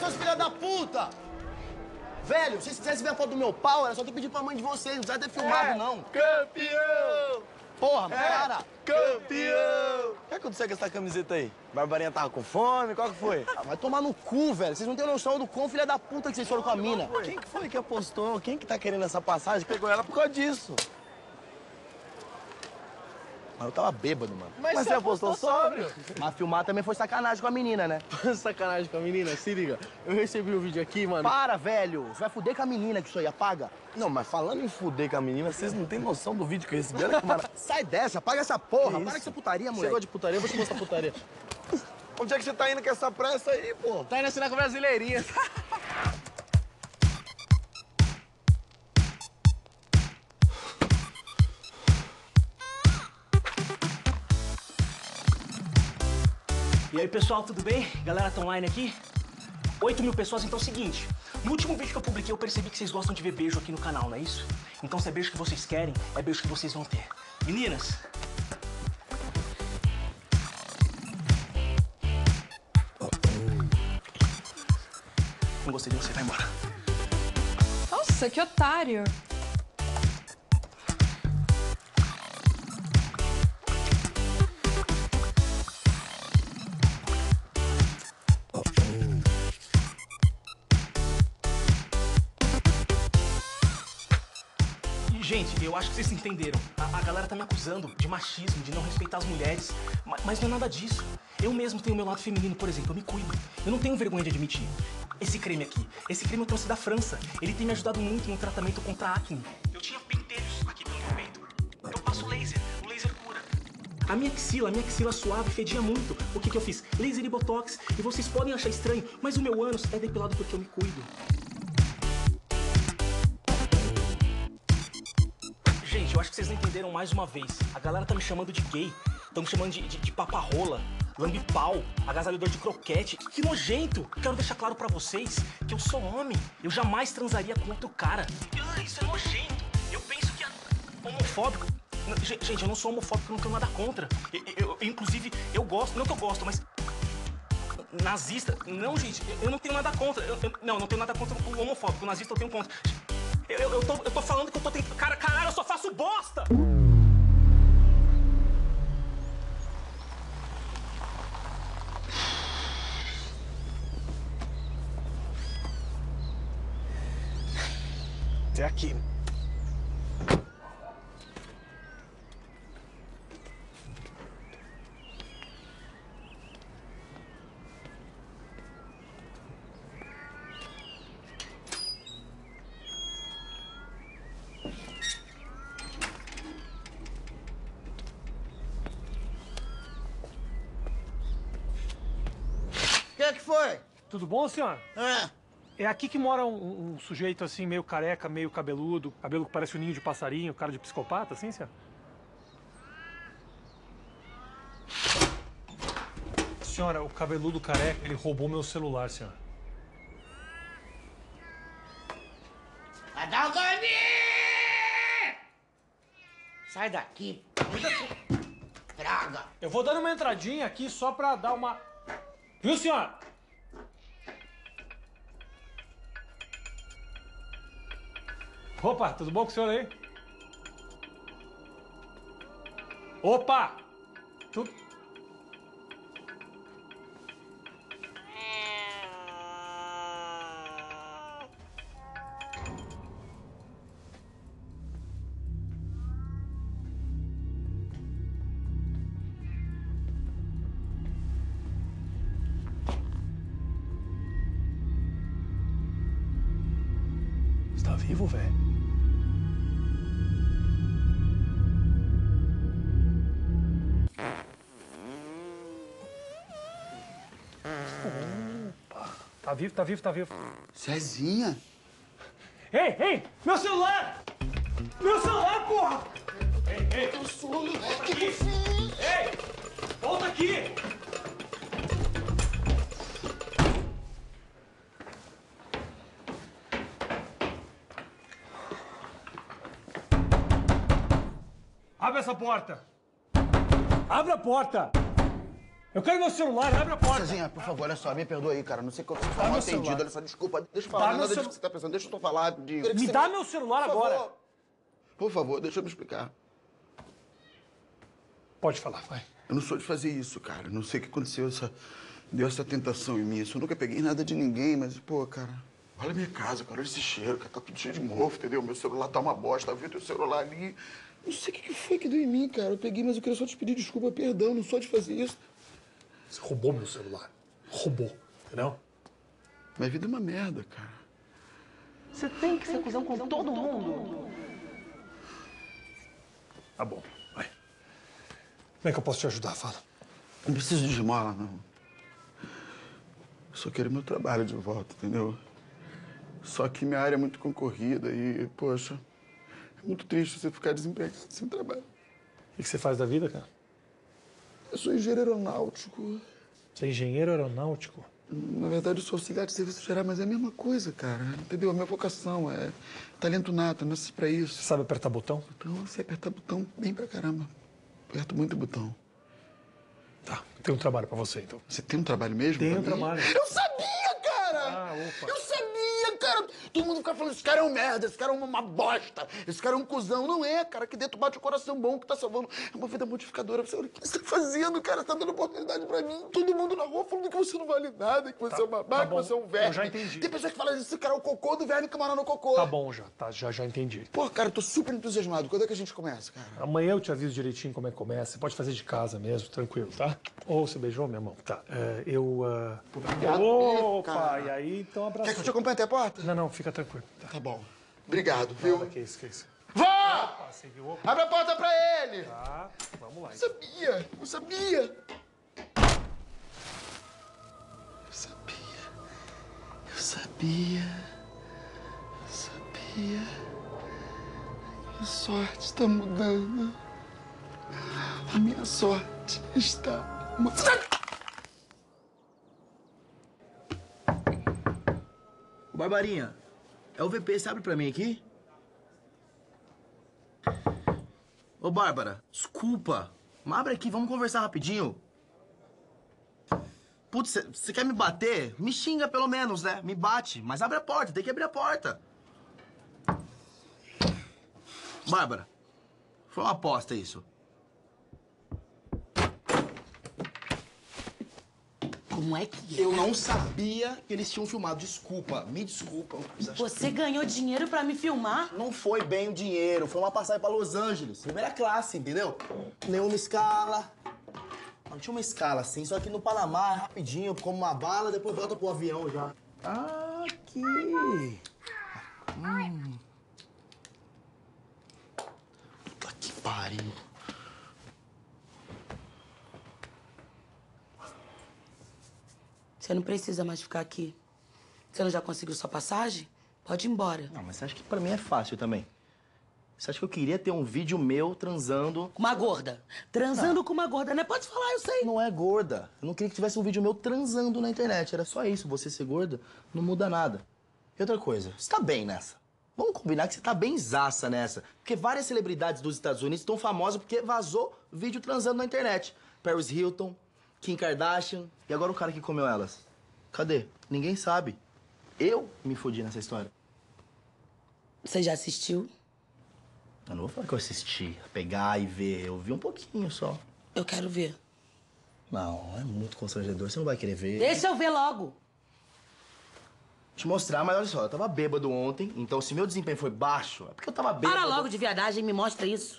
seus filha da puta! Velho, se vocês quisessem ver a foto do meu pau, era só ter pedido pra mãe de vocês, não precisava ter filmado, não. Campeão! Porra, para! Campeão! O que aconteceu com essa camiseta aí? Barbarinha tava com fome? Qual que foi? Ah, vai tomar no cu, velho. Vocês não têm noção do quão filha da puta que vocês foram com a mina. Quem que foi que apostou? Quem que tá querendo essa passagem? Pegou ela por causa disso. Mas eu tava bêbado, mano. Mas você apostou sóbrio? Mas filmar também foi sacanagem com a menina, né? Sacanagem com a menina? Se liga, eu recebi um vídeo aqui, mano. Para, velho. Você vai fuder com a menina que isso aí, apaga. Não, mas falando em fuder com a menina, vocês não têm noção do vídeo que eu recebi. Olha que maravilha. Sai dessa, apaga essa porra. Que Para isso? com essa putaria, moleque. Chegou de putaria, eu vou te mostrar putaria. Onde é que você tá indo com essa pressa aí, pô? Tá indo assinar com a brasileirinha. E aí, pessoal, tudo bem? Galera tá online aqui? 8.000 pessoas, então é o seguinte. No último vídeo que eu publiquei, eu percebi que vocês gostam de ver beijo aqui no canal, não é isso? Então, se é beijo que vocês querem, é beijo que vocês vão ter. Meninas! Não gostei de você, vai embora. Nossa, que otário. Gente, eu acho que vocês entenderam. A galera tá me acusando de machismo, de não respeitar as mulheres. Mas não é nada disso. Eu mesmo tenho o meu lado feminino, por exemplo, eu me cuido. Eu não tenho vergonha de admitir. Esse creme aqui, esse creme eu trouxe da França. Ele tem me ajudado muito no tratamento contra a acne. Eu tinha penteiros aqui pelo meu peito. Eu passo laser, o laser cura. A minha axila suave fedia muito. O que eu fiz? Laser e botox. E vocês podem achar estranho, mas o meu ânus é depilado porque eu me cuido. Gente, eu acho que vocês não entenderam mais uma vez. A galera tá me chamando de gay, estão me chamando de paparrola, lambe-pau, agasalhador de croquete. Que nojento! Quero deixar claro pra vocês que eu sou homem. Eu jamais transaria com outro cara. Isso é nojento. Eu penso que é homofóbico. Gente, eu não sou homofóbico, eu não tenho nada contra. Inclusive, eu gosto, não que eu gosto, mas... Nazista... Não, gente, eu não tenho nada contra. Não tenho nada contra o homofóbico. O nazista eu tenho contra. Eu tô falando que eu tô tentando... Caralho, eu só faço bosta! É aqui. O que foi? Tudo bom, senhora? É aqui que mora um sujeito assim, meio careca, meio cabeludo, cabelo que parece um ninho de passarinho, cara de psicopata, assim, senhora? Senhora, o cabeludo careca, ele roubou meu celular, senhora. Vai dar o caminho! Sai daqui, draga! Eu vou dando uma entradinha aqui só pra dar uma... Viu, senhora? Opa, tudo bom com o senhor aí? Opa! Tudo... Você tá vivo, velho? Opa! Tá vivo. Cezinha? Ei! Meu celular! Meu celular, porra! Ei! Eu sou... Volta aqui! Ei! Volta aqui! Abre essa porta! Abre a porta! Eu quero meu celular, abre a porta. Cezinha, por favor, olha só, me perdoa aí, cara. Não sei que eu sou Dá mal meu atendido. celular. Olha só, desculpa. Deixa eu falar, não é nada disso que você tá pensando. Deixa eu só falar rapidinho. Me dá meu celular agora. Por favor, deixa eu me explicar. Pode falar, vai. Eu não sou de fazer isso, cara. Não sei o que aconteceu, deu essa tentação em mim. Eu nunca peguei nada de ninguém, mas, pô, cara... Olha a minha casa, cara. Olha esse cheiro, cara. Tá tudo cheio de mofo, entendeu? Meu celular tá uma bosta. Eu vi teu celular ali. Não sei o que foi que deu em mim, cara. Eu peguei, mas eu queria só te pedir desculpa, perdão. Não sou de fazer isso. Você roubou meu celular. Roubou, entendeu? Minha vida é uma merda, cara. Você tem que ser cuzão com todo mundo. Tá bom, vai. Como é que eu posso te ajudar? Fala. Não preciso de esmola, não. Eu só quero meu trabalho de volta, entendeu? Só que minha área é muito concorrida e, poxa, é muito triste você ficar desempregado sem trabalho. O que você faz da vida, cara? Eu sou engenheiro aeronáutico. Você é engenheiro aeronáutico? Na verdade, eu sou auxiliar de serviço geral, mas é a mesma coisa, cara. Entendeu? A minha vocação é talento nato, eu nasci pra isso. Você sabe apertar botão? Então, eu sei apertar botão bem pra caramba. Aperto muito botão. Tá, tem um trabalho pra você, então. Você tem um trabalho mesmo? Tem pra um mim? trabalho. Eu sabia, cara! Ah, opa. Eu sabia, cara! Todo mundo fica falando, esse cara é um merda, esse cara é uma bosta, esse cara é um cuzão. Não é, cara. Aqui dentro bate o coração bom que tá salvando. É uma vida modificadora. Você, olha o que você tá fazendo, cara? Você tá dando oportunidade pra mim. Todo mundo na rua falando que você não vale nada, que você é um babaca, que você é um verme. Eu já entendi. Tem pessoas que falam, esse cara é o cocô do verme que mora no cocô. Tá bom já, tá, já entendi. Pô, cara, eu tô super entusiasmado. Quando é que a gente começa, cara? Amanhã eu te aviso direitinho como é que começa. Você pode fazer de casa mesmo, tranquilo, tá? Ou você beijou minha mão? Tá. Obrigado. Opa, Cara. e aí, então abraço. Quer que eu te acompanhe até a porta? Não, fica tranquilo. Tá bom. Obrigado, viu? Nada, que isso. Vó! Opa, você viu? Opa. Abre a porta pra ele! Tá, vamos lá. Eu sabia! Eu sabia! Minha sorte está mudando. A minha sorte está mudando. Ô, Barbarinha, é o VP, você abre pra mim aqui? Ô, Bárbara, desculpa. Mas abre aqui, vamos conversar rapidinho. Putz, você quer me bater? Me xinga pelo menos, né? Me bate, mas abre a porta, tem que abrir a porta. Bárbara, foi uma aposta isso. Como é que Eu não sabia que eles tinham filmado. Desculpa, me desculpa. Você ganhou dinheiro pra me filmar? Não foi bem o dinheiro, foi uma passagem pra Los Angeles. Primeira classe, entendeu? Nenhuma escala. Não tinha uma escala assim, só que no Panamá, rapidinho, como uma bala, depois volta pro avião já. Aqui. Puta que pariu. Você não precisa mais ficar aqui. Você não já conseguiu sua passagem? Pode ir embora. Não, mas você acha que pra mim é fácil também? Você acha que eu queria ter um vídeo meu transando... Com uma gorda. Transando com uma gorda, né? Pode falar, eu sei. Não é gorda. Eu não queria que tivesse um vídeo meu transando na internet. Era só isso. Você ser gorda não muda nada. E outra coisa, você tá bem nessa. Vamos combinar que você tá bem zaça nessa. Porque várias celebridades dos Estados Unidos estão famosas porque vazou vídeo transando na internet. Paris Hilton, Kim Kardashian. E agora o cara que comeu elas? Cadê? Ninguém sabe. Eu me fodi nessa história. Você já assistiu? Eu não vou falar que eu assisti, pegar e ver. Eu vi um pouquinho só. Eu quero ver. Não, é muito constrangedor. Você não vai querer ver. Deixa eu ver logo. Te mostrar, mas olha só, eu tava bêbado ontem, então se meu desempenho foi baixo, é porque eu tava bêbado. Para logo de viadagem e me mostra isso.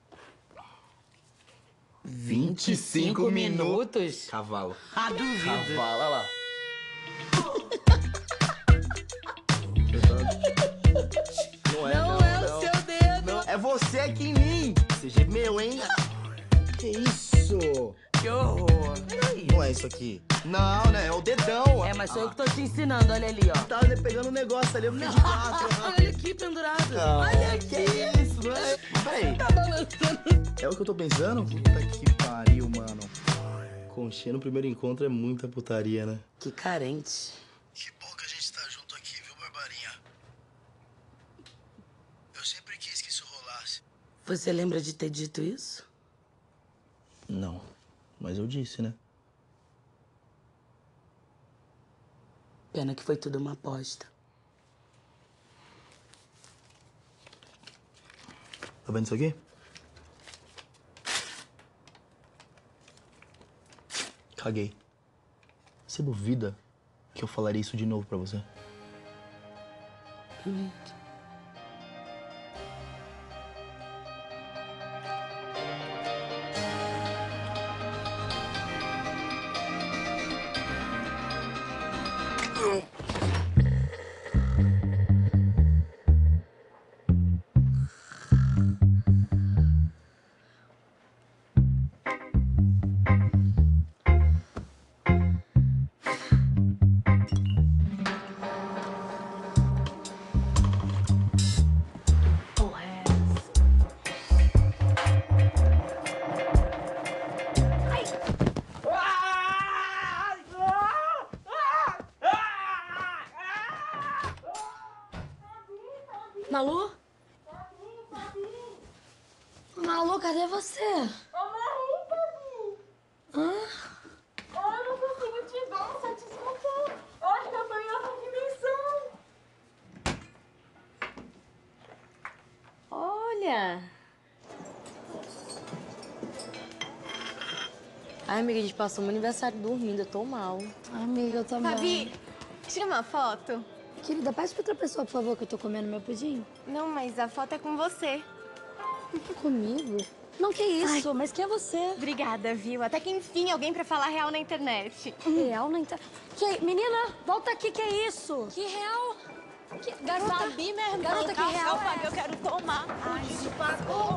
25 minutos? Cavalo. Ah, duvido. Cavalo, olha lá. Não é o seu dedo. Não, é você aqui em mim. Você gemeu, hein? Que isso? Que horror. Peraí. Não é isso aqui. Não, né? É o dedão. É, mas sou eu que tô te ensinando, olha ali, ó. Tá pegando um negócio ali, eu fiquei de quatro. Olha aqui, pendurado. Não, Olha aqui. que isso, não é? Peraí. Tá balançando. É o que eu tô pensando? Puta que pariu, mano. Conchinha no primeiro encontro é muita putaria, né? Que carente. Que bom que a gente tá junto aqui, viu, Barbarinha? Eu sempre quis que isso rolasse. Você lembra de ter dito isso? Não, mas eu disse, né? Pena que foi tudo uma aposta. Tá vendo isso aqui? Caguei. Você duvida que eu falaria isso de novo pra você? Bonito. Malu? Malu, cadê você? Hã? Eu não consigo te dar satisfação. Olha, eu tô em outra dimensão. Olha. Ai, amiga, a gente passou meu aniversário dormindo, eu tô mal. Amiga, eu também. Fabi, tira uma foto. Querida, peça pra outra pessoa, por favor, que eu tô comendo meu pudim. Não, mas a foto é com você. Comigo? Não, que isso, mas quem é você? Obrigada, viu? Até que enfim, alguém pra falar real na internet. Real na internet? Menina, volta aqui, que é isso? Que real? Garota, Fabi, minha irmã, garota, que real? Fabi, eu quero tomar. Ai, se pagou.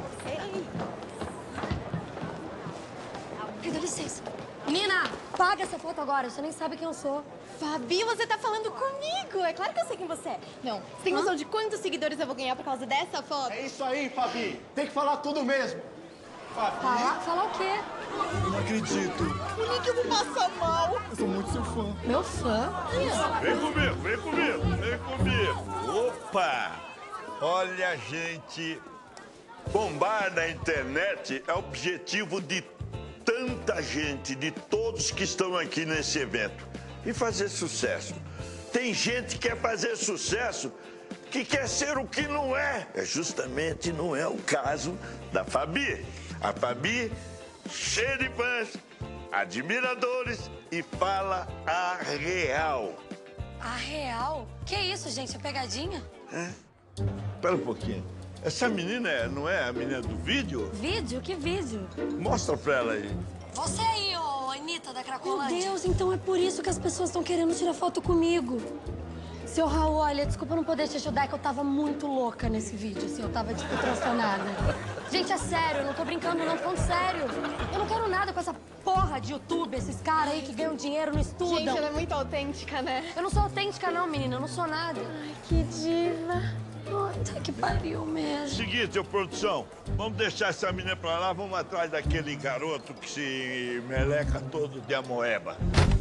Ai, dá licença. Menina, paga essa foto agora, você nem sabe quem eu sou. Fabi, você tá falando comigo. É claro que eu sei quem você é. Não, você tem noção de quantos seguidores eu vou ganhar por causa dessa foto? É isso aí, Fabi. Tem que falar tudo mesmo. Fabi. Falar o quê? Eu não acredito. Por que eu vou passar mal? Eu sou muito seu fã. Meu fã? Vem comigo, vem comigo, vem comigo. Opa! Olha, gente, bombar na internet é o objetivo de tanta gente, de todos que estão aqui nesse evento. E fazer sucesso. Tem gente que quer fazer sucesso, que quer ser o que não é. Justamente não é o caso da Fabi. A Fabi, cheia de fãs, admiradores e fala a real. A real? Que isso, gente? É pegadinha? Espera um pouquinho. Essa menina não é a menina do vídeo? Vídeo? Que vídeo? Mostra pra ela aí. Você aí, Anitta da Cracolândia. Meu Deus, então é por isso que as pessoas estão querendo tirar foto comigo. Seu Raul, olha, desculpa não poder te ajudar, é que eu tava muito louca nesse vídeo, assim, eu tava, tipo, transtornada. Gente, é sério, eu não tô brincando, não, tô falando sério. Eu não quero nada com essa porra de YouTube, esses caras aí que ganham dinheiro, não estudam. Gente, ela é muito autêntica, né? Eu não sou autêntica, não, menina, eu não sou nada. Ai, que diva. Puta que pariu mesmo. Seguinte, ô produção, vamos deixar essa menina pra lá, vamos atrás daquele garoto que se meleca todo de amoeba.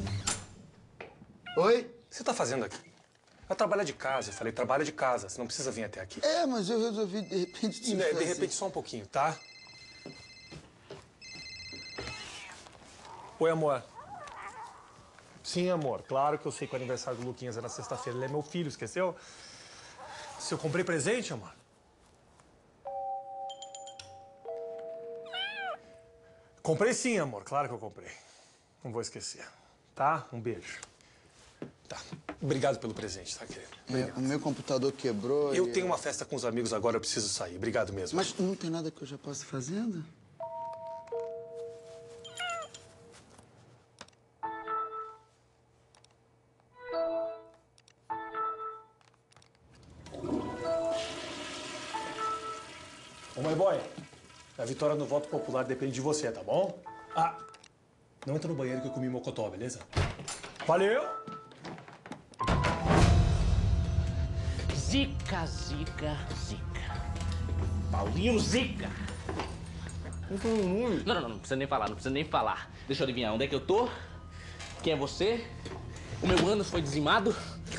Oi? O que você tá fazendo aqui? Eu trabalho de casa, eu falei, trabalha de casa, você não precisa vir até aqui. É, mas eu resolvi, de repente, te fazer. De repente, só um pouquinho, tá? Oi, amor. Sim, amor, claro que eu sei que o aniversário do Luquinhas é na sexta-feira, ele é meu filho, esqueceu? Se eu comprei presente, amor? Comprei sim, amor. Claro que eu comprei. Não vou esquecer. Tá? Um beijo. Tá. Obrigado pelo presente, tá, querido? O meu computador quebrou. Eu tenho uma festa com os amigos agora, eu preciso sair. Obrigado mesmo. Mas não tem nada que eu já possa ir fazendo? Ô, my boy, a vitória no voto popular depende de você, tá bom? Ah, não entra no banheiro que eu comi mocotó, beleza? Valeu! Zica, zica, zica. Paulinho Zica. Não precisa nem falar, não precisa nem falar. Deixa eu adivinhar, onde é que eu tô? Quem é você? O meu ânus foi dizimado?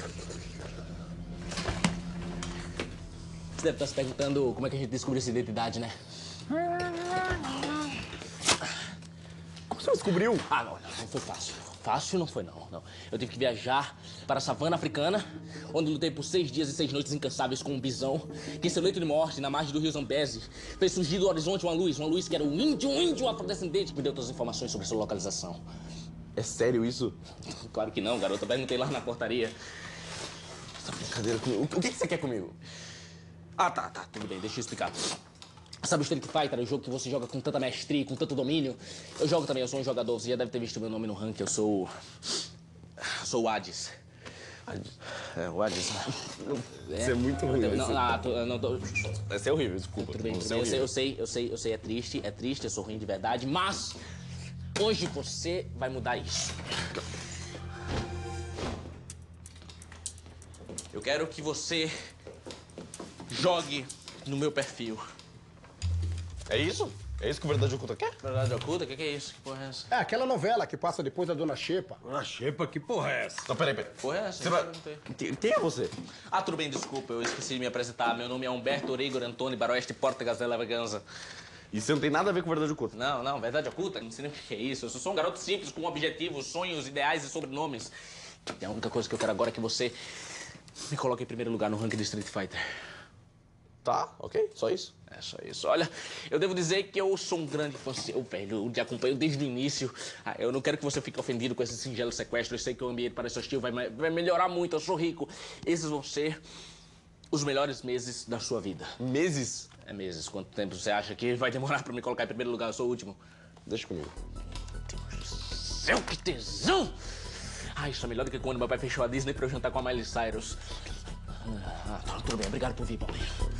Você deve estar se perguntando como é que a gente descobriu essa identidade, né? Você descobriu? Ah, não foi fácil. Fácil não foi, não. Eu tive que viajar para a savana africana, onde lutei por 6 dias e 6 noites incansáveis com um bisão, que em seu leito de morte, na margem do rio Zambeze, fez surgir do horizonte uma luz que era um índio afrodescendente, que me deu todas as informações sobre sua localização. É sério isso? Claro que não, garoto. Eu perguntei lá na portaria. Essa brincadeira comigo. O que você quer comigo? Ah, tá, tudo bem, deixa eu explicar. Sabe o Street Fighter, o jogo que você joga com tanta mestria, com tanto domínio? Eu jogo também, eu sou um jogador, você já deve ter visto meu nome no ranking, eu sou o Hades. É, o Hades. Isso é muito ruim. Vai ser horrível, desculpa. Tudo bem. Eu sei, é triste, eu sou ruim de verdade, mas hoje você vai mudar isso. Eu quero que você jogue no meu perfil. É isso? É isso que o Verdade Oculta quer? Verdade Oculta? O que é isso? Que porra é essa? É aquela novela que passa depois da Dona Xepa. Dona Xepa? Que porra é essa? Não, peraí. Que porra é essa? Você vai... Quem é você? Ah, tudo bem, desculpa, eu esqueci de me apresentar. Meu nome é Humberto Oreigor Antônio Baroeste Portegas de Lavaganza. E você não tem nada a ver com Verdade Oculta? Não, Verdade Oculta? Não sei nem o que é isso. Eu sou um garoto simples, com objetivos, sonhos, ideais e sobrenomes. E a única coisa que eu quero agora é que você me coloque em primeiro lugar no ranking do Street Fighter. Tá, ok. Só isso? É só isso. Olha, eu devo dizer que eu sou um grande fã seu, velho. Eu te acompanho desde o início. Eu não quero que você fique ofendido com esse singelo sequestro. Eu sei que o ambiente parece hostil, vai melhorar muito. Eu sou rico. Esses vão ser os melhores meses da sua vida. Meses? É meses. Quanto tempo você acha que vai demorar pra me colocar em primeiro lugar? Eu sou o último. Deixa comigo. Meu Deus do céu, que tesão! Ah, isso é melhor do que quando meu pai fechou a Disney pra eu jantar com a Miley Cyrus. Tudo bem. Obrigado por vir, Paulinho.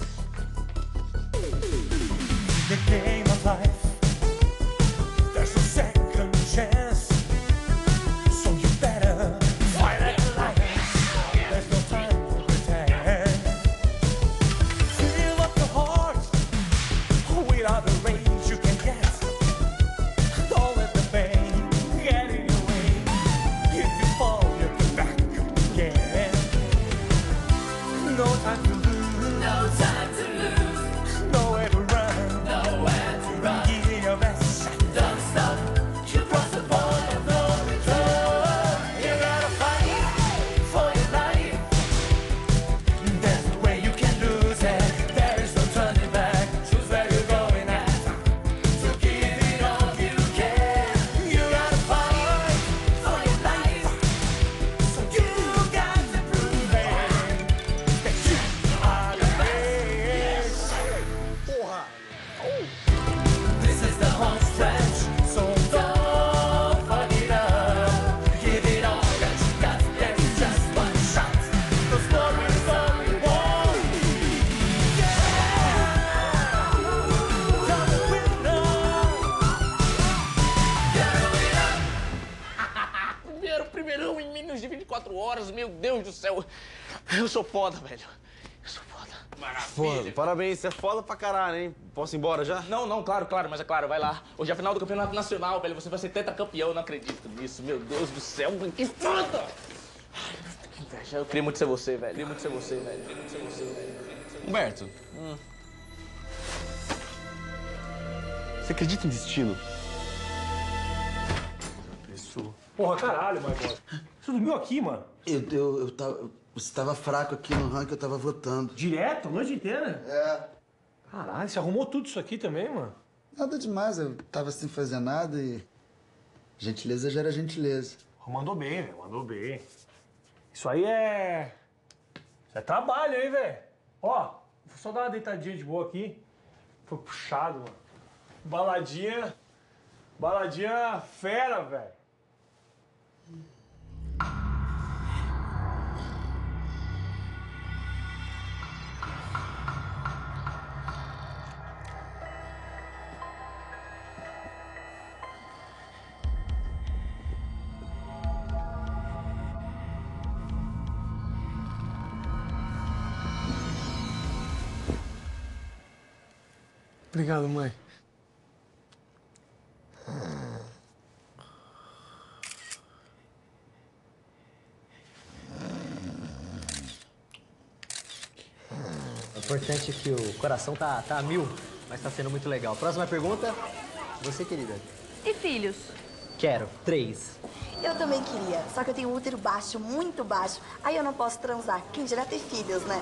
The game of life, there's a second chance, so you better fight it like there's no time to pretend. Fill up your heart with all the rage you can get. Don't let the pain get in your way. If you fall, you get back again. No time to lose. No time to lose. Nowhere to run. Nowhere to run. Give it your best. Don't stop. You cross the point of no return. You gotta fight for your life. There's no way you can lose it. There is no turning back. Choose where you're going at. So give it all you can. You gotta fight for your life. So you got to prove it. That you are the best. Porra! This is the home stretch, so don't fuck it up. Give it all that you got, there's just one shot. The story's all we want. Yeah! You're the winner. Primeirão em menos de 24 horas, meu Deus do céu. Eu sou foda, velho. Eu sou foda. Foda, parabéns, você é foda pra caralho, hein? Posso ir embora já? Não, claro, mas é claro, vai lá. Hoje é a final do campeonato nacional, velho. Você vai ser tetracampeão, eu não acredito nisso. Meu Deus do céu, que foda! Ai, que inveja. Eu queria muito ser você, velho. Humberto. Você acredita em destino? Porra, caralho, Marcos. Você dormiu aqui, mano? Eu tava... Você tava fraco aqui no ranking, eu tava votando. Direto? A noite inteira? É. Caralho, você arrumou tudo isso aqui também, mano? Nada demais, eu tava sem fazer nada e... Gentileza gera gentileza. Mandou bem, velho, mandou bem. Isso aí é... Isso é trabalho, hein, velho? Ó, vou só dar uma deitadinha de boa aqui. Foi puxado, mano. Baladinha fera, velho. Obrigado, mãe. O importante é que o coração tá a mil, mas tá sendo muito legal. Próxima pergunta, você, querida. E filhos? Quero. 3. Eu também queria, só que eu tenho um útero baixo, muito baixo. Aí eu não posso transar. Quem dirá ter filhos, né?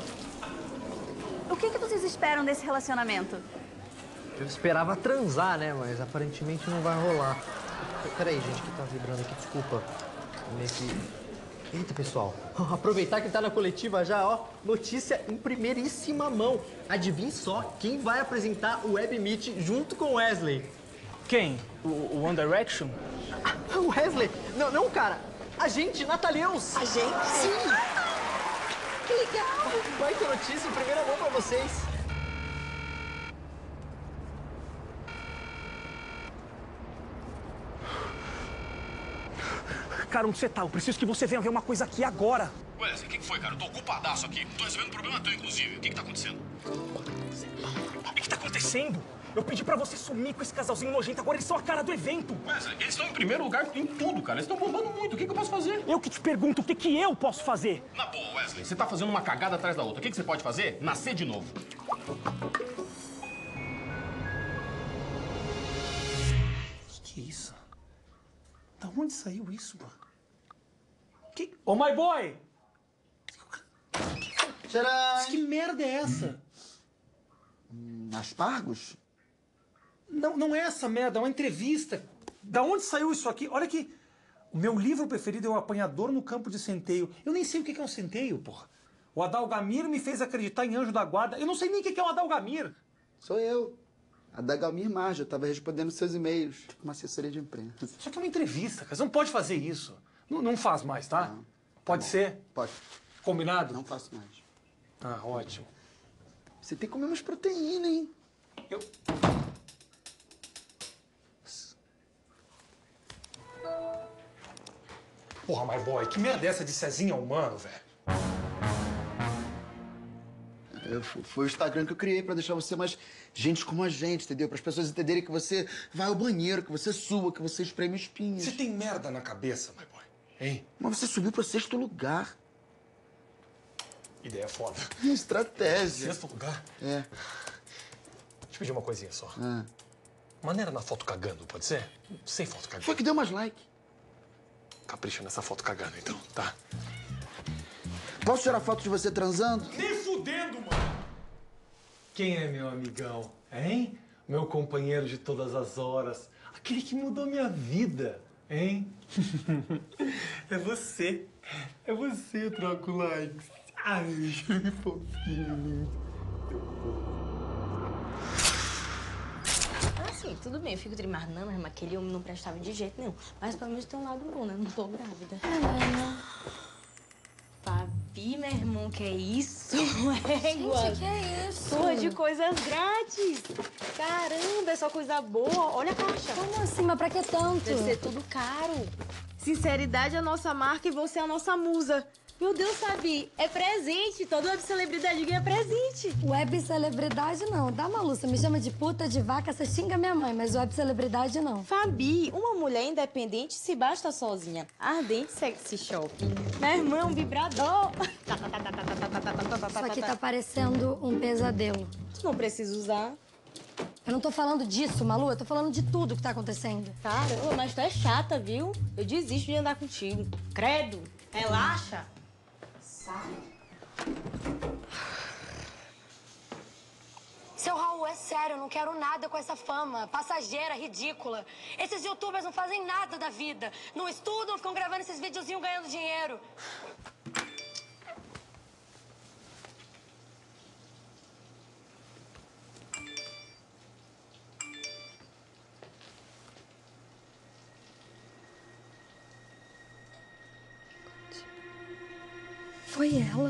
O que vocês esperam desse relacionamento? Eu esperava transar, né? Mas aparentemente não vai rolar. Peraí, gente, que tá vibrando aqui, desculpa. Meio que... Eita, pessoal. Aproveitar que tá na coletiva já, ó. Notícia em primeiríssima mão. Adivinhe só quem vai apresentar o Web Meet junto com o Wesley. Quem? O One Direction? O Wesley? Não, cara. A gente, Nataleus. A gente? Sim. Que legal. Vai ter notícia em primeira mão pra vocês. Cara, onde você tá? Eu preciso que você venha ver uma coisa aqui agora. Wesley, o que foi, cara? Eu tô ocupadaço aqui. Tô resolvendo um problema teu, inclusive. O que tá acontecendo? O que tá acontecendo? Eu pedi pra você sumir com esse casalzinho nojento, agora eles são a cara do evento. Wesley, eles estão em primeiro lugar em tudo, cara. Eles estão bombando muito. O que eu posso fazer? Eu que te pergunto, o que eu posso fazer? Na boa, Wesley, você tá fazendo uma cagada atrás da outra. O que você pode fazer? Nascer de novo. Que isso? Da onde saiu isso, mano? Ô, my boy! Tcharam! Que merda é essa? Aspargos? Não é essa merda, é uma entrevista. Da onde saiu isso aqui? Olha aqui. O meu livro preferido é O Apanhador no Campo de Centeio. Eu nem sei o que é um centeio, porra. O Adalgamir me fez acreditar em Anjo da Guarda. Eu não sei nem o que é o Adalgamir. Sou eu. Adalgamir Marja. Eu tava respondendo seus e-mails. Tipo uma assessoria de imprensa. Isso aqui é uma entrevista, cara. Você não pode fazer isso. Não faz mais, tá? Não. Pode ser? Pode. Combinado? Não faço mais. Ah, ótimo. Você tem que comer umas proteínas, hein? Porra, my boy, que merda é essa de Cezinha humano, velho? Foi o Instagram que eu criei pra deixar você mais gente como a gente, entendeu? Para as pessoas entenderem que você vai ao banheiro, que você sua, que você espreme espinhas. Você tem merda na cabeça, my boy, hein? Mas você subiu pra 6º lugar. Ideia foda. Estratégia. 6º lugar? É. Deixa eu pedir uma coisinha só. Ah. Maneira na foto cagando, pode ser? Sem foto cagando. Foi que deu mais like. Capricha nessa foto cagando, então, tá? Posso tirar foto de você transando? Nem fudendo, mano! Quem é meu amigão, hein? Meu companheiro de todas as horas. Aquele que mudou minha vida, hein? É você. É você, eu troco likes. Ai, que fofinho. Assim, tudo bem, eu fico triste, mas aquele homem não prestava de jeito nenhum. Mas pelo menos tem um lado bom, né? Não tô grávida. Fabi, meu irmão, que é isso? Gente, que é isso? Porra de coisas grátis. Caramba, é só coisa boa. Olha a caixa. Como assim? Mas pra que tanto? Deve ser tudo caro. Sinceridade é a nossa marca e você é a nossa musa. Meu Deus, Fabi, é presente. Toda web celebridade ganha presente. Web celebridade não, tá, Malu? Você me chama de puta, de vaca, você xinga minha mãe, mas web celebridade não. Fabi, uma mulher independente se basta sozinha. Ardente sexy shop. Meu irmão, vibrador. Isso aqui tá parecendo um pesadelo. Tu não precisa usar. Eu não tô falando disso, Malu, eu tô falando de tudo que tá acontecendo. Caramba, mas tu é chata, viu? Eu desisto de andar contigo. Credo, relaxa. Seu Raul, é sério, eu não quero nada com essa fama passageira, ridícula. Esses youtubers não fazem nada da vida. Não estudam, ficam gravando esses videozinhos ganhando dinheiro. Foi ela?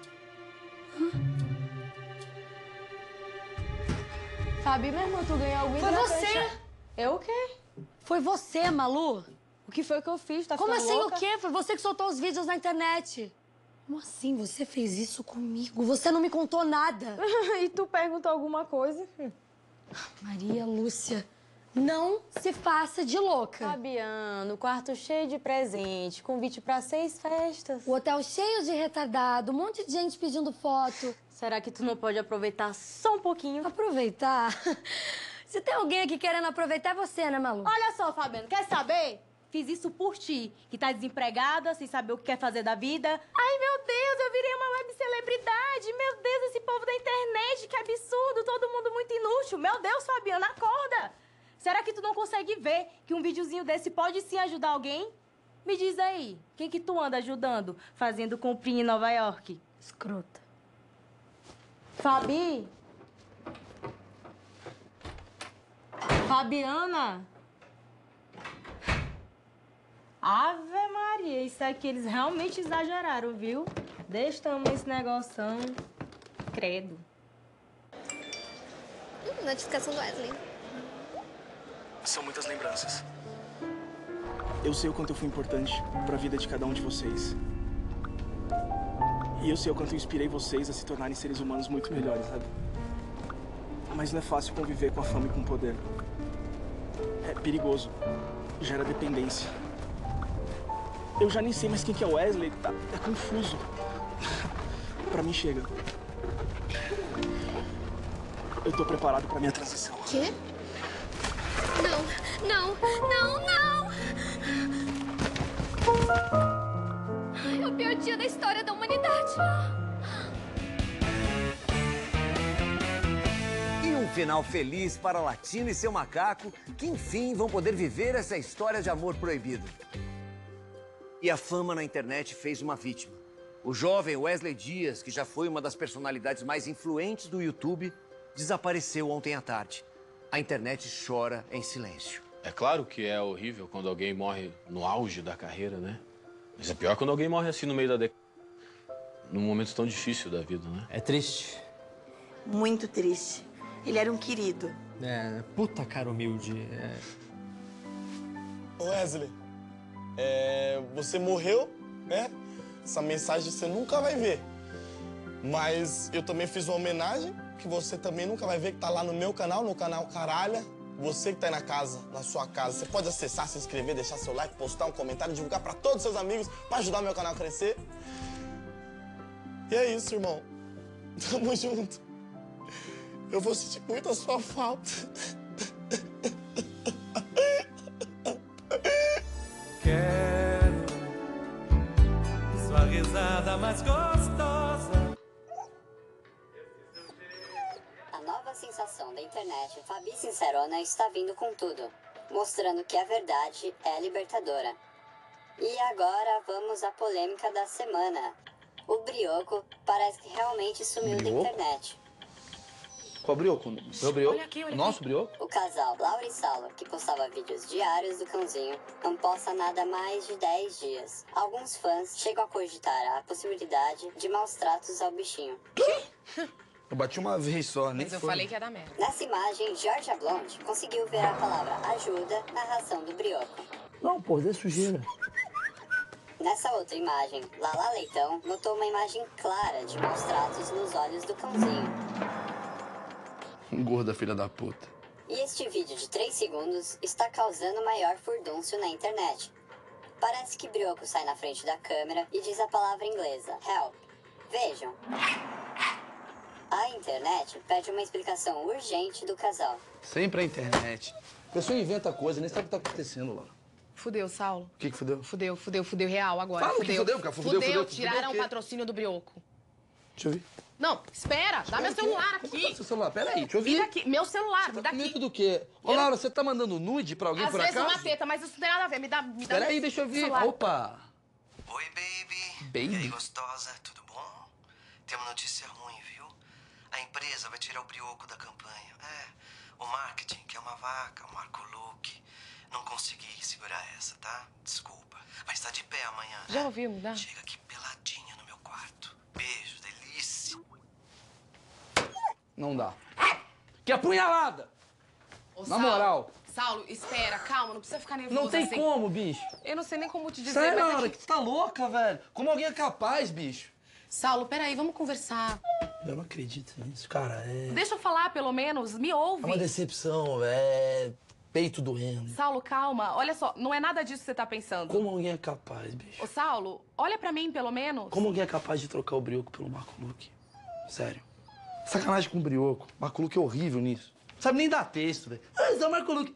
Fabi, minha irmã, tu ganhou algum Foi hidratante? você! Eu o quê? Foi você, Malu? O que foi que eu fiz? Tá Como ficando assim louca? o quê? Foi você que soltou os vídeos na internet. Como assim? Você fez isso comigo? Você não me contou nada. E tu perguntou alguma coisa? Maria Lúcia, não se faça de louca. Fabiano, quarto cheio de presente, convite pra 6 festas. O hotel cheio de retardado, um monte de gente pedindo foto. Será que tu não pode aproveitar só um pouquinho? Aproveitar? Se tem alguém aqui querendo aproveitar, é você, né, Malu? Olha só, Fabiano, quer saber? Fiz isso por ti, que tá desempregada, sem saber o que quer fazer da vida. Ai, meu Deus, eu virei uma web celebridade. Meu Deus, esse povo da internet, que absurdo. Todo mundo muito inútil. Meu Deus, Fabiano, acorda. Será que tu não consegue ver que um videozinho desse pode sim ajudar alguém? Me diz aí, quem que tu anda ajudando, fazendo comprinha em Nova York? Escrota. Fabi? Fabiana? Ave Maria, isso aqui eles realmente exageraram, viu? Desse tamanho esse negoção. Credo. Notificação do Wesley. São muitas lembranças. Eu sei o quanto eu fui importante pra vida de cada um de vocês. E eu sei o quanto eu inspirei vocês a se tornarem seres humanos muito melhores, sabe? Mas não é fácil conviver com a fama e com o poder. É perigoso. Gera dependência. Eu já nem sei mais quem que é o Wesley. É confuso. Pra mim, chega. Eu tô preparado pra minha transição. Quê? Não, não, não, não! É o pior dia da história da humanidade. E um final feliz para Latino e seu macaco, que enfim vão poder viver essa história de amor proibido. E a fama na internet fez uma vítima. O jovem Wesley Dias, que já foi uma das personalidades mais influentes do YouTube, desapareceu ontem à tarde. A internet chora em silêncio. É claro que é horrível quando alguém morre no auge da carreira, né? Mas é pior quando alguém morre assim no meio da década. Num momento tão difícil da vida, né? É triste. Muito triste. Ele era um querido. É, puta cara humilde. Wesley, você morreu, né? Essa mensagem você nunca vai ver. Mas eu também fiz uma homenagem que você também nunca vai ver, que tá lá no meu canal, no canal Caralha. Você que tá aí na casa, na sua casa, você pode acessar, se inscrever, deixar seu like, postar um comentário, divulgar pra todos os seus amigos, pra ajudar o meu canal a crescer. E é isso, irmão. Tamo junto. Eu vou sentir muito a sua falta. Quero sua risada mais gostosa. A nova sensação da internet, Fabi Sincerona, está vindo com tudo, mostrando que a verdade é libertadora. E agora vamos à polêmica da semana. O Brioco parece que realmente sumiu da internet. Qual brioco? Meu brioco? Nosso brioco? O casal Laura e Saulo, que postava vídeos diários do cãozinho, não posta nada há mais de 10 dias. Alguns fãs chegam a cogitar a possibilidade de maus tratos ao bichinho. Eu bati uma vez só, nem Mas eu foi. falei que ia dar merda. Nessa imagem, Georgia Blonde conseguiu ver a palavra ajuda na ração do Brioco. Não, pô, é sujeira. Nessa outra imagem, Lala Leitão notou uma imagem clara de maus tratos nos olhos do cãozinho. Gorda filha da puta. E este vídeo de 3 segundos está causando maior furdúncio na internet. Parece que Brioco sai na frente da câmera e diz a palavra inglesa, help. Vejam. A internet pede uma explicação urgente do casal. Sempre a internet. A pessoa inventa coisa, nem sabe o que tá acontecendo lá. Fudeu, Saulo. O que que fudeu? Fudeu real agora. Fala o que fudeu, cara. Fudeu, Tiraram o o quê? patrocínio do Brioco. Deixa eu ver. Não, espera, dá meu celular aqui. Como seu celular? Pera aí, deixa eu ver. Vira aqui, meu celular, me dá aqui. Medo do quê? Ô, Laura, você tá mandando nude pra alguém Às por vezes acaso? uma teta, mas isso não tem nada a ver, me dá Pera aí, deixa eu ver. celular. Opa. Oi, baby. Baby? E aí, gostosa, tudo bom? Tem uma notícia ruim, viu? A empresa vai tirar o Brioco da campanha. O marketing, que é uma vaca, o Marco Luque. Não consegui segurar essa, tá? Desculpa. Mas tá de pé amanhã, né? Já ouviu, me dá? Chega aqui peladinha no meu quarto. Beijo, delícia. Não dá. Que apunhalada! Ô, Na Saulo, moral. Saulo, espera, calma, não precisa ficar nervoso Não tem assim. como, bicho. Eu não sei nem como te dizer, Sai, mas é Laura, que... que tu tá louca, velho. Como alguém é capaz, bicho? Saulo, peraí, vamos conversar. Eu não acredito nisso, cara. Deixa eu falar, pelo menos, me ouve. É uma decepção, é peito doendo. Saulo, calma. Olha só, não é nada disso que você tá pensando. Como alguém é capaz, bicho? Ô, Saulo, olha pra mim, pelo menos. Como alguém é capaz de trocar o Brioco pelo Marco Luque? Sério. Sacanagem com o Brioco. Marco Luque é horrível nisso. Sabe nem dar texto, velho. Zé Marco Luque.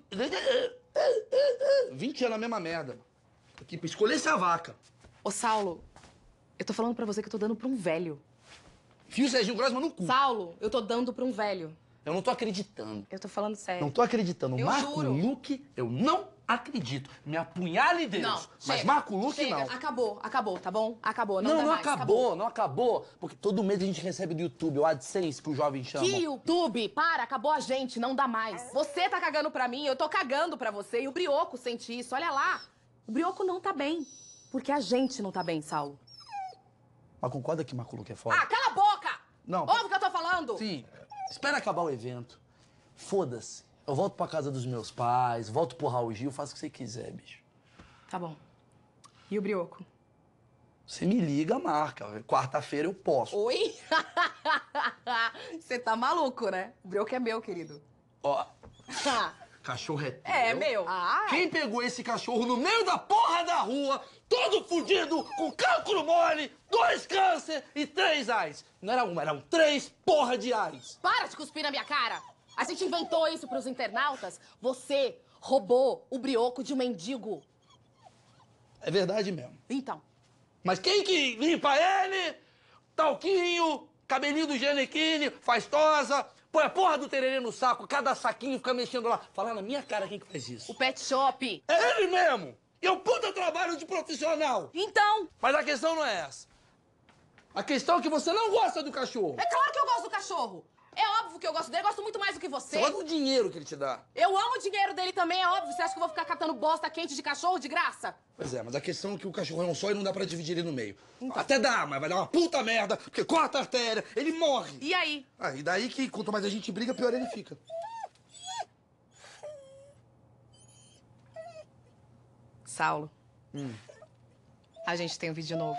20 anos a mesma merda. Aqui pra escolher essa vaca. Ô, Saulo, eu tô falando pra você que eu tô dando pra um velho. Fio Serginho Grossman no cu. Saulo, eu tô dando pra um velho. Eu não tô acreditando. Eu tô falando sério. Não tô acreditando. Eu Marco juro. Luque, eu não acredito. Me apunhale Deus. Não, mas chega, Marco Luque, chega. não. Acabou, tá bom? Acabou, não Não, dá não mais, acabou, não acabou. Porque todo mês a gente recebe do YouTube o AdSense que o jovem chama. Que YouTube? Para, acabou a gente, não dá mais. Você tá cagando pra mim, eu tô cagando pra você. E o Brioco sente isso, olha lá. O Brioco não tá bem. Porque a gente não tá bem, Saulo. Mas concorda que Marco Luque é foda? Ah, cala a boca! Não. Ouve o que eu tô falando? Sim. Espera acabar o evento. Foda-se. Eu volto pra casa dos meus pais, volto pro Raul Gil, faço o que você quiser, bicho. Tá bom. E o Brioco? Você me liga, marca. Quarta-feira eu posso. Oi? Você tá maluco, né? O Brioco é meu, querido. Ó, cachorro é teu. É meu. Quem pegou esse cachorro no meio da porra da rua, todo fudido, com cálculo mole, 2 câncer e 3 AIDS? Não era uma, eram 3 porra de AIDS. Para de cuspir na minha cara! A gente inventou isso pros internautas. Você roubou o Brioco de um mendigo. É verdade mesmo. Então. Mas quem que limpa ele? Talquinho, cabelinho do Giannichini, faz tosa, põe a porra do tererê no saco, cada saquinho fica mexendo lá. Fala na minha cara quem que faz isso. O Pet Shop. É ele mesmo! E é um puta trabalho de profissional. Então? Mas a questão não é essa. A questão é que você não gosta do cachorro. É claro que eu gosto do cachorro. É óbvio que eu gosto dele, eu gosto muito mais do que você. Você gosta do dinheiro que ele te dá. Eu amo o dinheiro dele também, é óbvio. Você acha que eu vou ficar catando bosta quente de cachorro de graça? Pois é, mas a questão é que o cachorro é um só e não dá pra dividir ele no meio. Até dá, mas vai dar uma puta merda, porque corta a artéria, ele morre. E aí? Ah, e daí que quanto mais a gente briga, pior ele fica. Saulo, a gente tem um vídeo novo.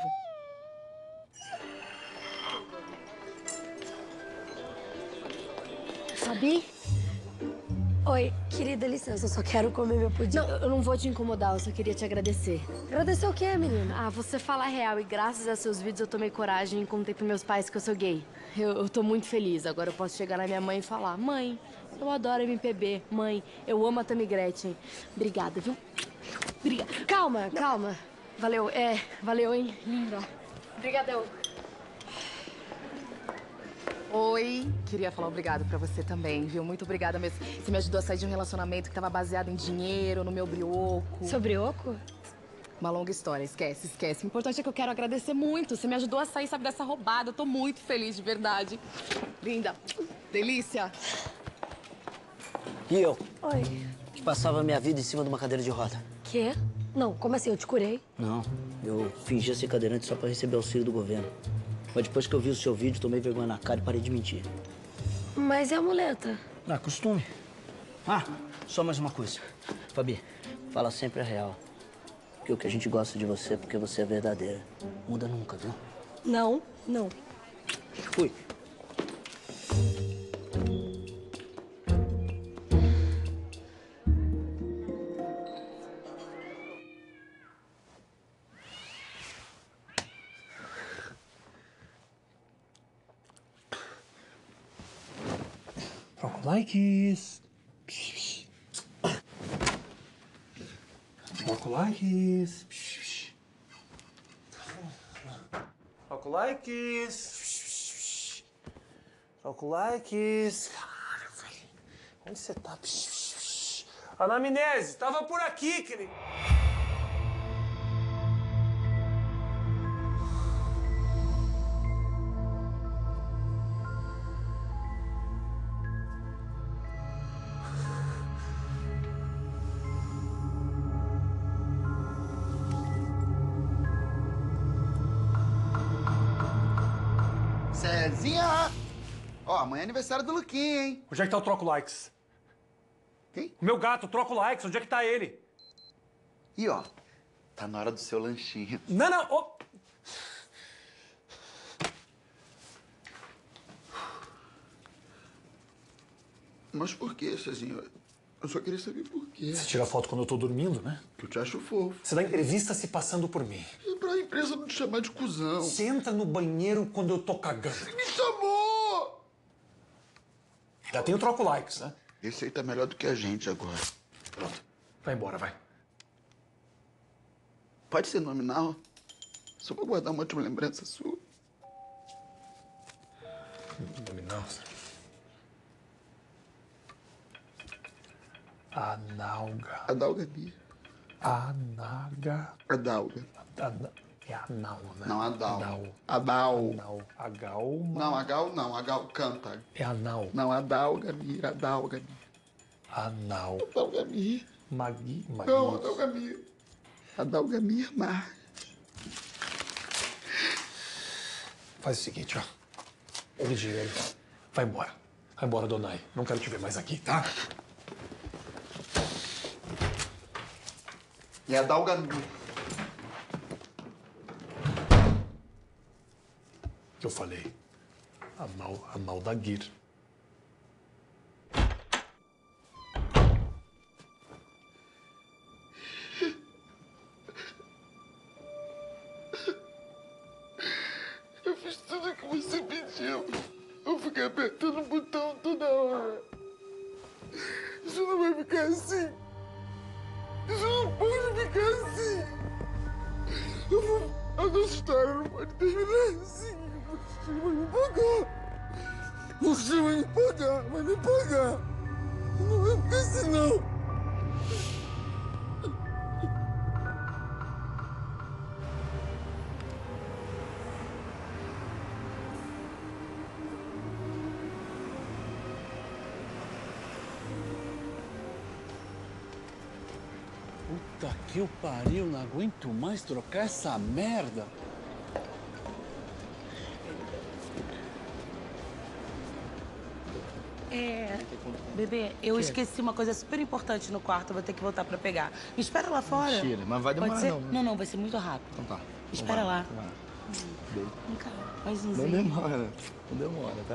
Fabi? Oi, querida, licença, eu só quero comer meu pudim. Não, eu não vou te incomodar, eu só queria te agradecer. Agradecer o quê, menina? Ah, você fala a real e graças a seus vídeos eu tomei coragem e contei pros meus pais que eu sou gay. Eu tô muito feliz, agora eu posso chegar na minha mãe e falar: mãe, eu adoro MPB, mãe, eu amo a Tammy Gretchen. Obrigada, viu? Obrigada. Calma, calma. Valeu, valeu, hein, linda. Obrigadão. Oi, queria falar obrigado pra você também, viu? Muito obrigada mesmo. Você me ajudou a sair de um relacionamento que tava baseado em dinheiro, no meu brioco. Seu brioco? Uma longa história, esquece, esquece. O importante é que eu quero agradecer muito. Você me ajudou a sair, sabe, dessa roubada. Eu tô muito feliz, de verdade. Linda. Delícia. E eu? Oi. Que passava minha vida em cima de uma cadeira de roda. Quê? Não, como assim? Eu te curei? Não, eu fingia ser cadeirante só pra receber auxílio do governo. Mas depois que eu vi o seu vídeo, tomei vergonha na cara e parei de mentir. Mas e a muleta? Ah, costume. Ah, só mais uma coisa. Fabi, fala sempre a real. Porque o que a gente gosta de você é porque você é verdadeira. Muda nunca, viu? Não, não. Fui. Likes. Troco likes. Troco likes. Troco likes. Caralho, velho. Onde você tá? Anamnese, tava por aqui, querido. Cezinha! Ó, amanhã é aniversário do Luquinha, hein? Onde é que tá o Troco Likes? Quem? O meu gato, Troco Likes, onde é que tá ele? E ó, tá na hora do seu lanchinho. Não, não, oh. Mas por quê, Cezinha? Eu só queria saber por quê. Você tira foto quando eu tô dormindo, né? Que eu te acho fofo. Você dá entrevista se passando por mim. E pra empresa não te chamar de cuzão. Senta no banheiro quando eu tô cagando. Me chamou! Já tem o Troco Likes, né? Esse aí tá melhor do que a gente agora. Pronto. Vai embora, vai. Pode ser nominal? Só pra guardar uma última lembrança sua. Nominal. Analga. Adalgamir. Anaga. Adalga. É anal, né? Não, Adal. Adal. Adal. Agalma. Não, Agal não. Agal canta. É anal. Não, Adalgamir. Adalgamir. Anal. Adalgamir. Magui. Não, Adalgamir. Adalgamir Marques. Faz o seguinte, ó. O dinheiro. Vai embora. Vai embora, Donai. Não quero te ver mais aqui, tá? E Adalgamir. Eu falei. Anal da Guir. Eu fiz tudo que você pediu. Eu fiquei apertando o botão toda hora. Isso não vai ficar assim. Isso não pode ficar assim. A nossa história não pode terminar assim. Você vai me pagar. Você vai me pagar. Vai me pagar. Não vai ficar assim, não. Puta que o pariu, não aguento mais trocar essa merda. Bebê, eu esqueci uma coisa super importante no quarto, vou ter que voltar pra pegar. Me espera lá fora. Mentira, mas vai demorar Pode ser? não, né? Não, não, vai ser muito rápido. Então tá. Espera lá. Beijo. Vem cá, mais Não umzinho. demora. Não demora, tá?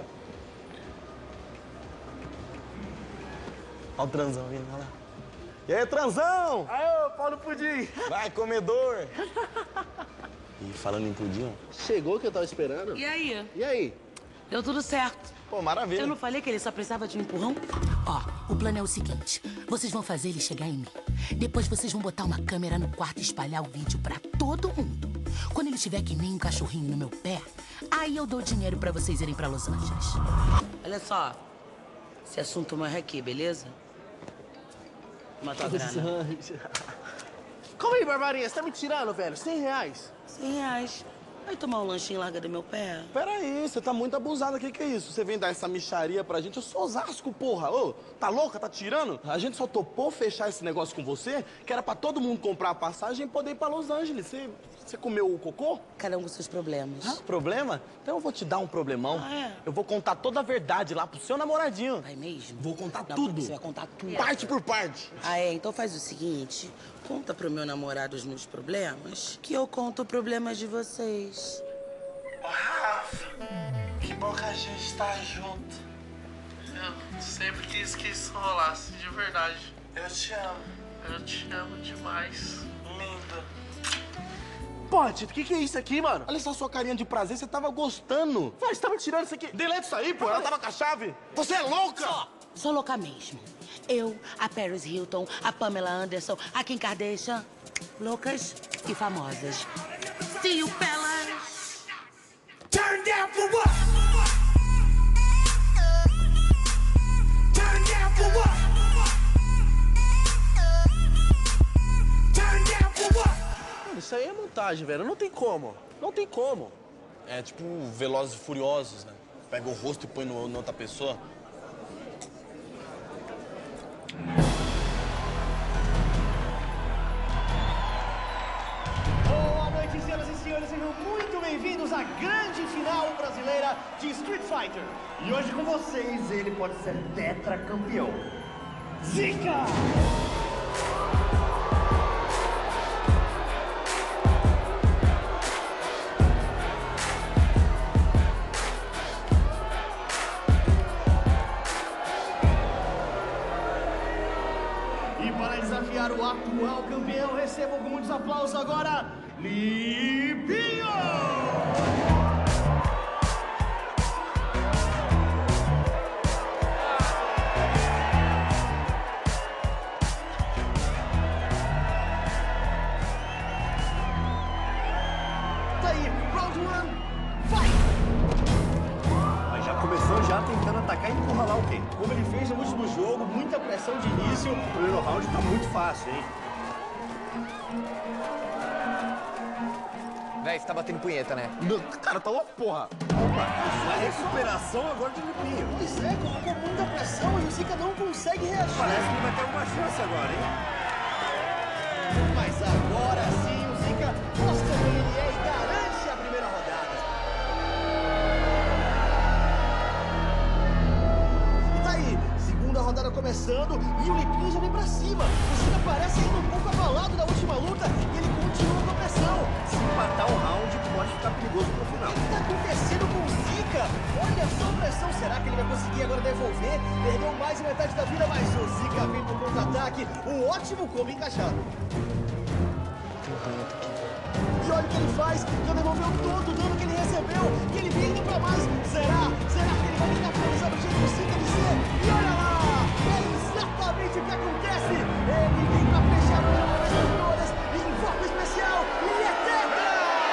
Olha o transão vindo, olha lá. E aí, transão? Aê, Paulo Pudim! Vai, comedor! E falando em pudim, ó. Chegou que eu tava esperando. E aí? E aí? Deu tudo certo. Pô, maravilha. Eu não falei que ele só precisava de um empurrão? Ó, o plano é o seguinte: vocês vão fazer ele chegar em mim. Depois vocês vão botar uma câmera no quarto e espalhar o vídeo pra todo mundo. Quando ele tiver que nem um cachorrinho no meu pé, aí eu dou dinheiro pra vocês irem pra Los Angeles. Olha só, esse assunto morre aqui, beleza? Toma tua grana. Calma aí, Barbarinha. Você tá me tirando, velho? 100 reais. 100 reais. Vai tomar um lanchinho e larga do meu pé? Peraí, você tá muito abusado aqui, que é isso? Você vem dar essa micharia pra gente? Eu sou Osasco, porra! Ô, tá louca? Tá tirando? A gente só topou fechar esse negócio com você, que era pra todo mundo comprar a passagem e poder ir pra Los Angeles. Você comeu o cocô? Cada um com seus problemas. Problema? Então eu vou te dar um problemão. Eu vou contar toda a verdade lá pro seu namoradinho. Vai mesmo? Vou contar Não, tudo. Você vai contar tudo. Parte por parte. Ah, é? Então faz o seguinte. Conta pro meu namorado os meus problemas, que eu conto problemas de vocês. Rafa, que bom que a gente tá junto. Eu sempre quis que isso rolasse, de verdade. Eu te amo. Eu te amo demais. Lindo. Porra, Tito, o que é isso aqui, mano? Olha só a sua carinha de prazer, você tava gostando. Vai, você tá me tirando isso aqui. Deleta isso aí, pô. Ela tava com a chave. Você é louca? Sou louca mesmo. Eu, a Paris Hilton, a Pamela Anderson, a Kim Kardashian. Loucas e famosas. See you, fellas. Turn down for what? Turn down for what? Turn down for what? Mano, isso aí é montagem, velho. Não tem como. Não tem como. É tipo Velozes e Furiosos, né? Pega o rosto e põe na outra pessoa. Boa noite, senhoras e senhores, sejam muito bem-vindos à grande final brasileira de Street Fighter. E hoje com vocês, ele pode ser tetracampeão. Zika! E para desafiar o atual campeão, recebam com muitos aplausos agora, Lipinho! one, fight! Mas já começou já tentando atacar e encurralar o Ken. Como ele fez no último jogo, muita pressão de início. O primeiro round tá muito fácil, hein? Véi, você tá batendo punheta, né? Cara, tá uma porra. A recuperação agora de limpinho. Pois é, colocou muita pressão e o Zika não consegue reagir. Parece que vai ter alguma chance agora, hein? Mas agora sim o Zika mostra quem ele é e garante a primeira rodada. E tá aí, segunda rodada começando e o Lipinho já vem pra cima. O Zika parece ainda um pouco abalado da última luta e ele continua com a pressão. Se empatar o round, pode ficar perigoso pro final. O que tá acontecendo com o Zika? Olha só a pressão, será que ele vai conseguir agora devolver? Perdeu mais de metade da vida, mas o Zika vem pro contra-ataque. Um ótimo combo encaixado. E olha o que ele faz, já devolveu todo o dano que ele recebeu e ele vem indo pra mais. Será que ele vai tentar finalizar do jeito do Zika de ser? E olha lá, é exatamente o que acontece. Ele vem pra fechar o uma vez por todas e invoca o especial e é tetra!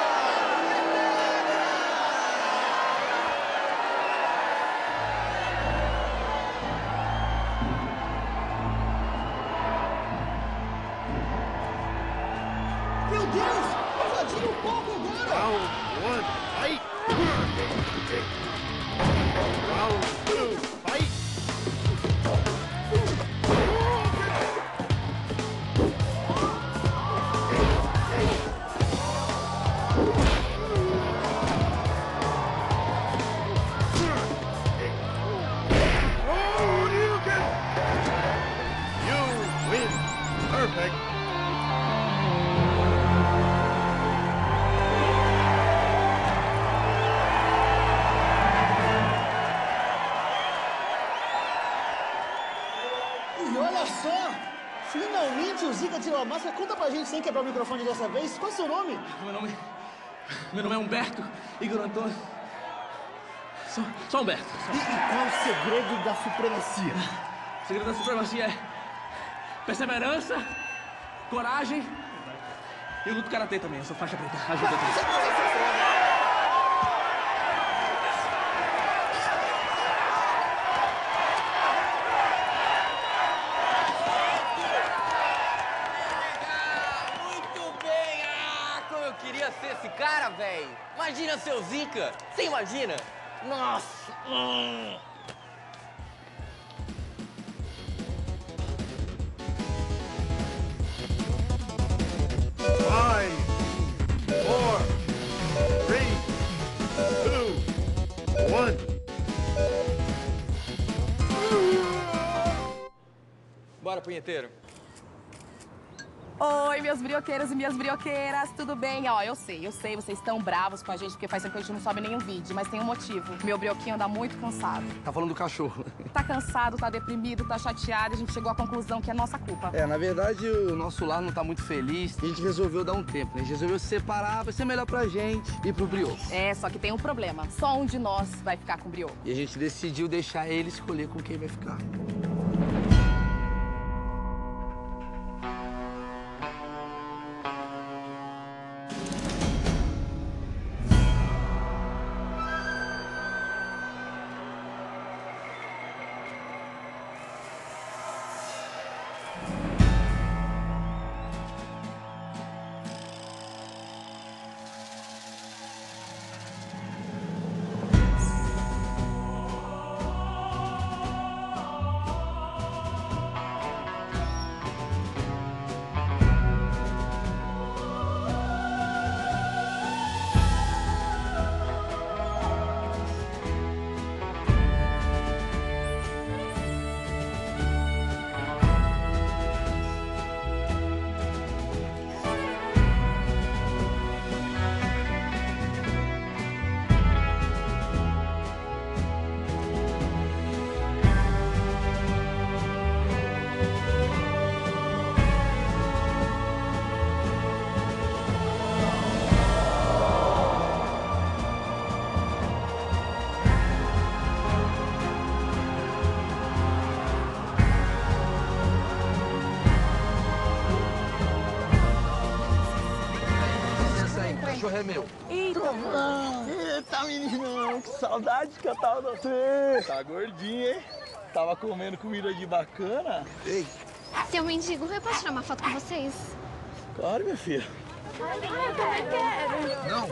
Meu Deus! Invadiram o palco agora! Round one, fight! Round two, fight! You win! Perfect! E olha só! Finalmente o Zika tirou a máscara. Conta pra gente sem quebrar o microfone dessa vez. Qual é o seu nome? Meu nome é Humberto Igor Antônio. Só Humberto. E qual o segredo da supremacia? O segredo da supremacia é perseverança, coragem e eu luto karatê também. Eu sou faixa preta. Ajuda também. Queria ser esse cara, velho. Imagina seu Zika. Você imagina? Nossa. 5, 4, 3, 2, 1. Bora, punheteiro. Oi, meus brioqueiros e minhas brioqueiras, tudo bem? Ó, eu sei, vocês estão bravos com a gente porque faz tempo que a gente não sobe nenhum vídeo, mas tem um motivo. Meu brioquinho anda muito cansado. Tá falando do cachorro. Tá cansado, tá deprimido, tá chateado, a gente chegou à conclusão que é nossa culpa. É, na verdade, o nosso lar não tá muito feliz. A gente resolveu dar um tempo, né? A gente resolveu se separar, vai ser melhor pra gente e pro brioco. É, só que tem um problema. Só um de nós vai ficar com o brioco. E a gente decidiu deixar ele escolher com quem vai ficar. cachorro é meu. Eita, eita, meninão, que saudade que eu tava de você. Tá gordinho, hein? Tava comendo comida de bacana. Ei. Seu mendigo, eu posso tirar uma foto com vocês? Claro, minha filha. Eu também quero. Não.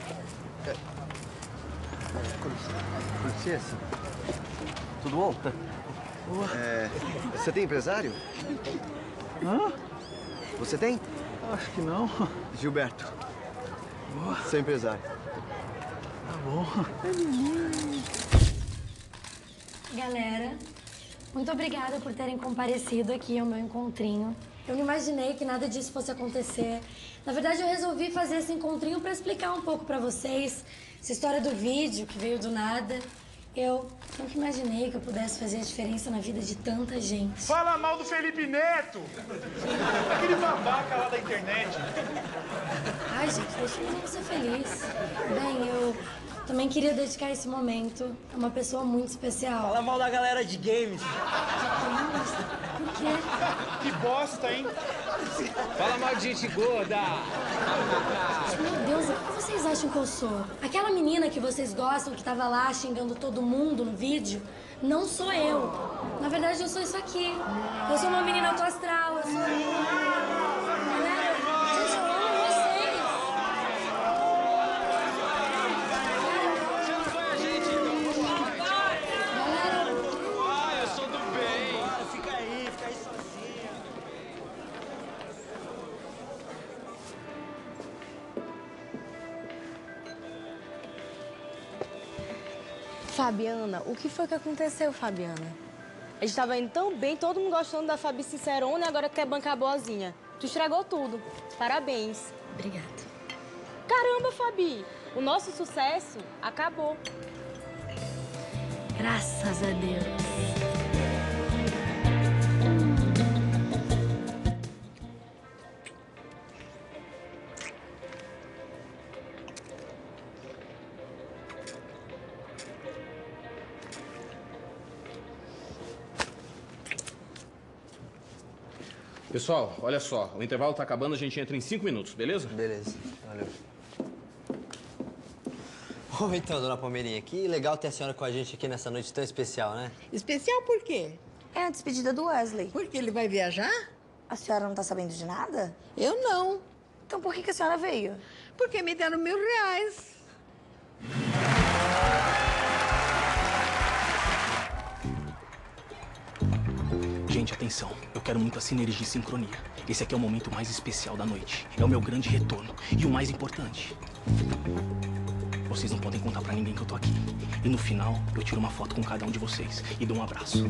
Com licença. Tudo bom? Você tem empresário? Hã? Você tem? Acho que não. Gilberto. Seu empresário. Tá bom. Galera, muito obrigada por terem comparecido aqui ao meu encontrinho. Eu não imaginei que nada disso fosse acontecer. Na verdade, eu resolvi fazer esse encontrinho para explicar um pouco para vocês essa história do vídeo que veio do nada. Eu nunca imaginei que eu pudesse fazer a diferença na vida de tanta gente. Fala mal do Felipe Neto! Aquele babaca lá da internet. Ai, gente, deixa eu ser feliz. Bem, eu também queria dedicar esse momento a uma pessoa muito especial. Fala mal da galera de games. Por quê? Que bosta, hein? Fala mal de gente gorda. Meu Deus, o que vocês acham que eu sou? Aquela menina que vocês gostam, que tava lá xingando todo mundo no vídeo, não sou eu. Na verdade, eu sou isso aqui. Eu sou uma menina alto astral, eu sou... Galera, gente, eu amo vocês. Eu sou do bem. Fica aí sozinha. Fabiana, o que foi que aconteceu, Fabiana? A gente tava indo tão bem, todo mundo gostando da Fabi Sincerona e agora quer bancar boazinha. Tu estragou tudo. Parabéns. Obrigada. Caramba, Fabi, o nosso sucesso acabou. Graças a Deus. Pessoal, olha só, o intervalo tá acabando, a gente entra em 5 minutos, beleza? Beleza, valeu. Bom, então, dona Palmeirinha, que legal ter a senhora com a gente aqui nessa noite tão especial, né? Especial por quê? É a despedida do Wesley. Porque ele vai viajar? A senhora não tá sabendo de nada? Eu não. Então por que a senhora veio? Porque me deram R$1.000. Gente, atenção. Eu quero muito a sinergia e sincronia. Esse aqui é o momento mais especial da noite. É o meu grande retorno. E o mais importante... Vocês não podem contar pra ninguém que eu tô aqui. E no final, eu tiro uma foto com cada um de vocês e dou um abraço.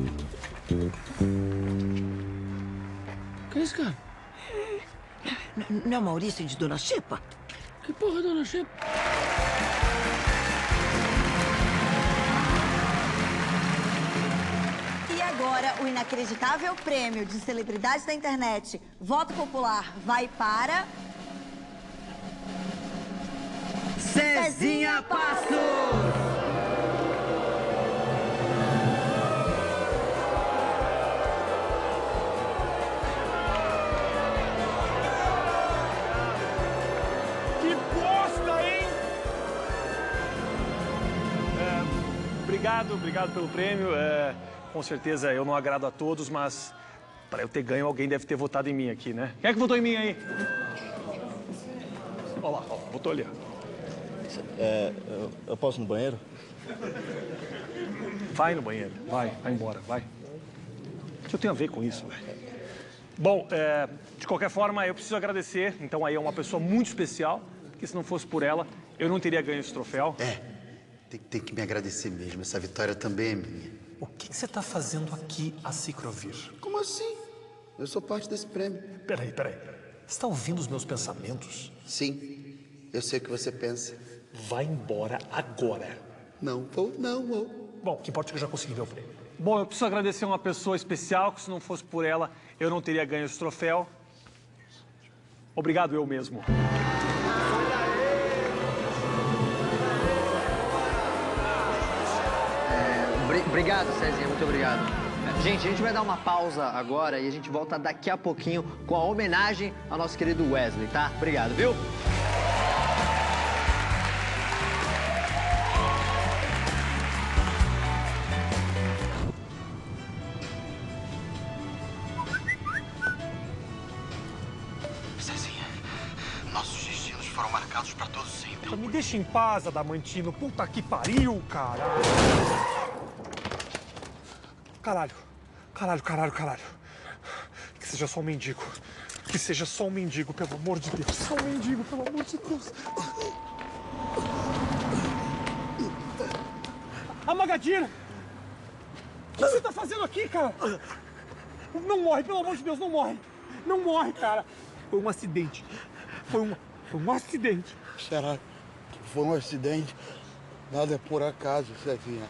Que é isso, cara? Não é o Maurício de Dona Xepa? Que porra, Dona Xepa? E agora, o inacreditável prêmio de celebridade da internet Voto Popular vai para... Cezinha Passos! Que bosta, hein? Obrigado pelo prêmio. Com certeza eu não agrado a todos, mas para eu ter ganho, alguém deve ter votado em mim aqui, né? Quem é que votou em mim aí? Olha lá, votou ali. Eu posso ir no banheiro? Vai no banheiro, vai embora, vai. O que eu tenho a ver com isso, velho? Bom, de qualquer forma, eu preciso agradecer. Então, aí é uma pessoa muito especial, que se não fosse por ela, eu não teria ganho esse troféu. Tem que me agradecer mesmo. Essa vitória também é minha. O que você está fazendo aqui a Cicrovir? Como assim? Eu sou parte desse prêmio. Peraí. Você está ouvindo os meus pensamentos? Sim, eu sei o que você pensa. Vai embora agora. Não vou. Bom, o que importa é que eu já consegui ver o prêmio. Bom, eu preciso agradecer uma pessoa especial, que se não fosse por ela, eu não teria ganho esse troféu. Obrigado, eu mesmo. Obrigado, Cezinha, muito obrigado. Gente, a gente vai dar uma pausa agora e a gente volta daqui a pouquinho com a homenagem ao nosso querido Wesley, tá? Obrigado, viu? foram marcados pra todos sempre. Me deixa em paz, Adamantino. Puta que pariu, cara. Caralho. Que seja só um mendigo. Que seja só um mendigo, pelo amor de Deus. Só um mendigo, pelo amor de Deus. Amagadinha! O que você tá fazendo aqui, cara? Não morre, pelo amor de Deus, não morre. Não morre, cara. Foi um acidente. Foi um acidente. Será que foi um acidente? Nada é por acaso, Cezinha.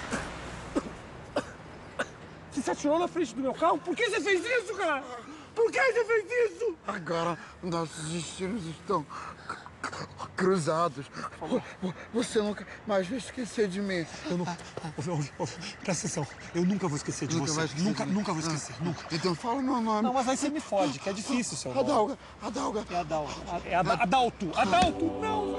Você se atirou na frente do meu carro? Por que você fez isso, cara? Por que você fez isso? Agora nossos destinos estão cruzados. Você nunca mais vai esquecer de mim. Eu não... Presta atenção. Eu nunca vou esquecer de você. Nunca vou esquecer. Nunca. Então fala o meu nome. Não, mas aí você me fode, que é difícil, seu nome. Adalga. É Adalga. É Adalto. Não,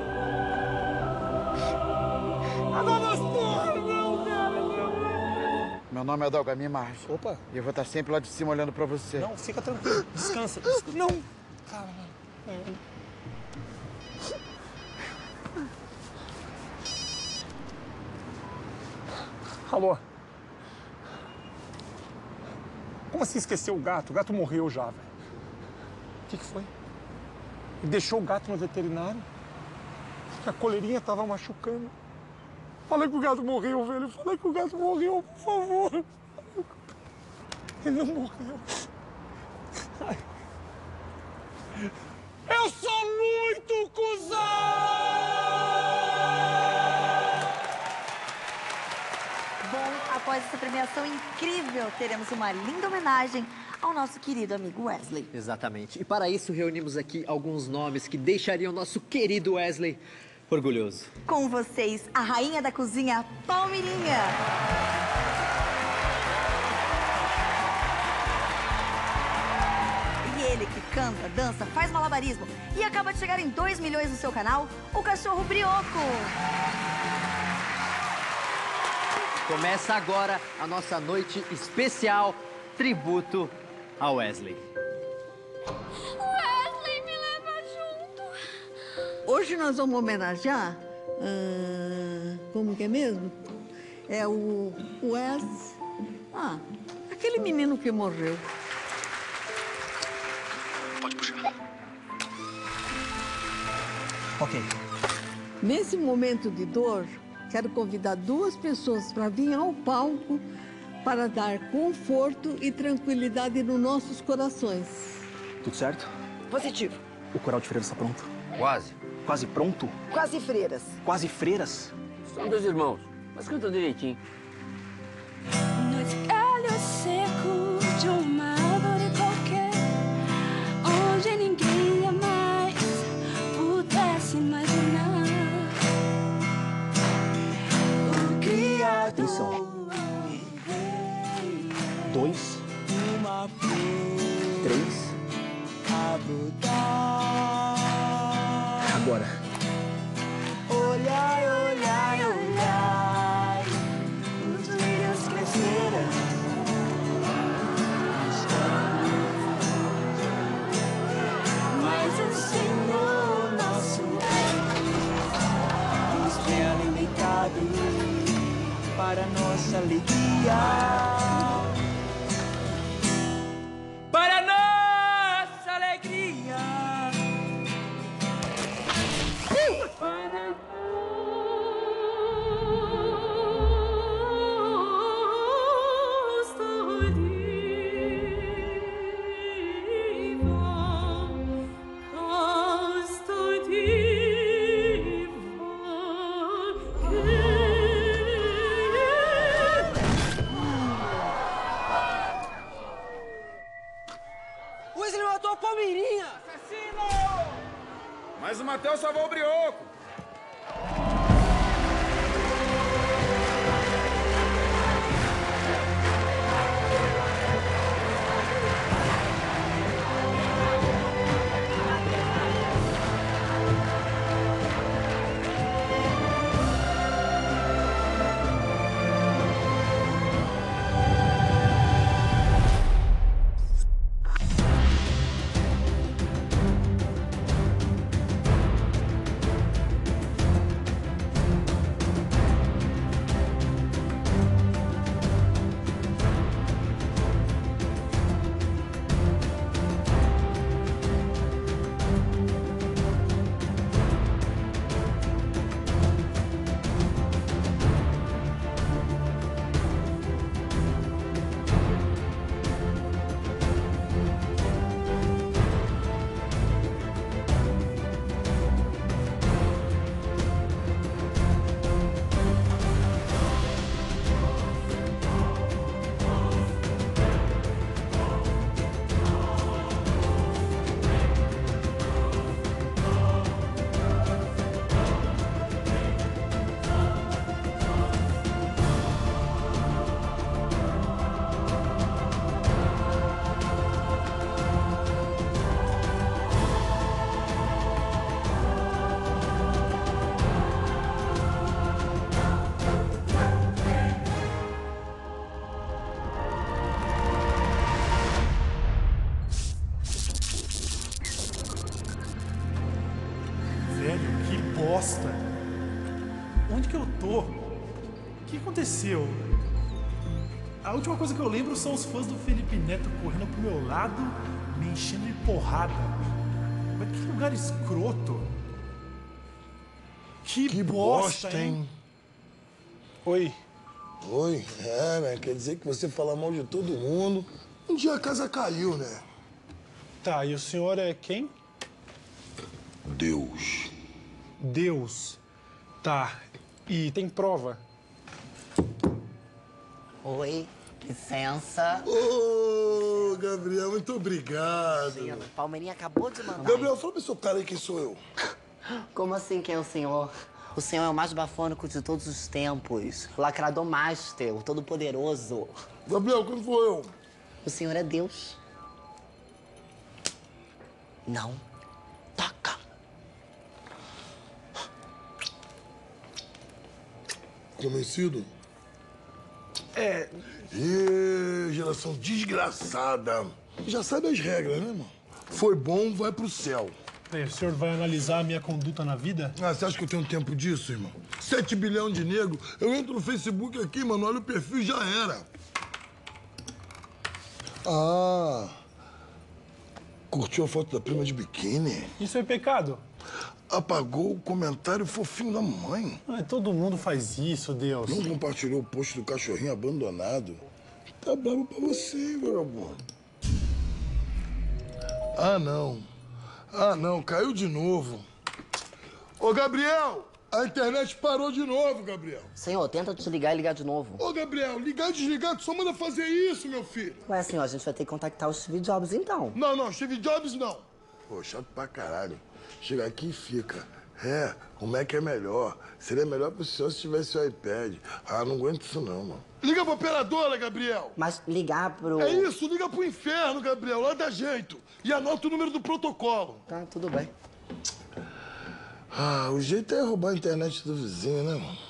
não, cara. Meu nome é Adalgamir Marge. Opa. E eu vou estar sempre lá de cima olhando pra você. Não, fica tranquilo. Descansa. Não. Caralho. Alô? Como assim esqueceu o gato? O gato morreu já, velho. O que foi? Ele deixou o gato no veterinário? A coleirinha tava machucando. Fala que o gato morreu, velho. Fala que o gato morreu, por favor. Ele não morreu. Ai. Eu sou muito cuzão! Bom, após essa premiação incrível, teremos uma linda homenagem ao nosso querido amigo Wesley. Exatamente. E para isso reunimos aqui alguns nomes que deixariam nosso querido Wesley orgulhoso. Com vocês, a rainha da cozinha, Palmeirinha. E ele que canta, dança, faz malabarismo e acaba de chegar em 2 milhões no seu canal, o cachorro Brioco. Começa agora a nossa noite especial tributo a Wesley. Wesley, me leva junto. Hoje nós vamos homenagear, como que é mesmo? É o Wes... aquele menino que morreu. Pode puxar. Ok. Nesse momento de dor, quero convidar 2 pessoas para vir ao palco para dar conforto e tranquilidade nos nossos corações. Tudo certo? Positivo. O coral de freiras está pronto? Quase. Quase pronto? Quase freiras. Quase freiras? São 2 irmãos, mas cantam direitinho. Nos galhos secos de uma árvore qualquer, onde ninguém jamais pudesse imaginar o Criador. Atenção. 2, 3. Agora. Olhai, olhai, olhai, os lírios cresceram. Mas o Senhor nosso nos tem alimentado para nossa alegria. Para nossa alegria. Para Wesley matou a Palmeirinha! Assassino! Mas o Matheus salvou o Brioco. bosta. Onde que eu tô? O que aconteceu? A última coisa que eu lembro são os fãs do Felipe Neto correndo pro meu lado, me enchendo de porrada. Mas que lugar escroto. Que bosta, hein? Oi. Oi? É, né? Quer dizer que você fala mal de todo mundo. Um dia a casa caiu, né? Tá, e o senhor é quem? Deus. Deus. Tá. E tem prova? Oi, licença. Ô, Gabriel, muito obrigado. Sim, o Palmeirinha acabou de mandar. Gabriel, fala pra esse cara aí quem sou eu. Como assim, quem é o senhor? O senhor é o mais bafônico de todos os tempos. O lacrador master, o todo-poderoso. Gabriel, quem sou eu? O senhor é Deus. Não. Convencido? É. Ê, geração desgraçada. Já sabe as regras, né, mano? Foi bom, vai pro céu. É, o senhor vai analisar a minha conduta na vida? Ah, você acha que eu tenho tempo disso, irmão? 7 bilhões de negros. Eu entro no Facebook aqui, mano, olha o perfil, já era. Ah. Curtiu a foto da prima de biquíni? Isso é pecado? Apagou o comentário fofinho da mãe. Ah, todo mundo faz isso, Deus. Não compartilhou o post do cachorrinho abandonado. Tá bravo pra você, hein, vagabundo? Ah, não. Ah, não. Caiu de novo. Ô, Gabriel! A internet parou de novo, Gabriel. Senhor, tenta desligar e ligar de novo. Ô, Gabriel, ligar e desligar, tu só manda fazer isso, meu filho. Ué, senhor, a gente vai ter que contactar o Steve Jobs, então. Não, não, Steve Jobs não. Pô, chato pra caralho. Chega aqui e fica. É, o Mac é melhor. Seria melhor pro senhor se tivesse o iPad. Ah, não aguento isso não, mano. Liga pra operadora, Gabriel. Mas ligar pro... É isso, liga pro inferno, Gabriel. Lá dá jeito. E anota o número do protocolo. Tá, tudo bem. Ah, o jeito é roubar a internet do vizinho, né, mano?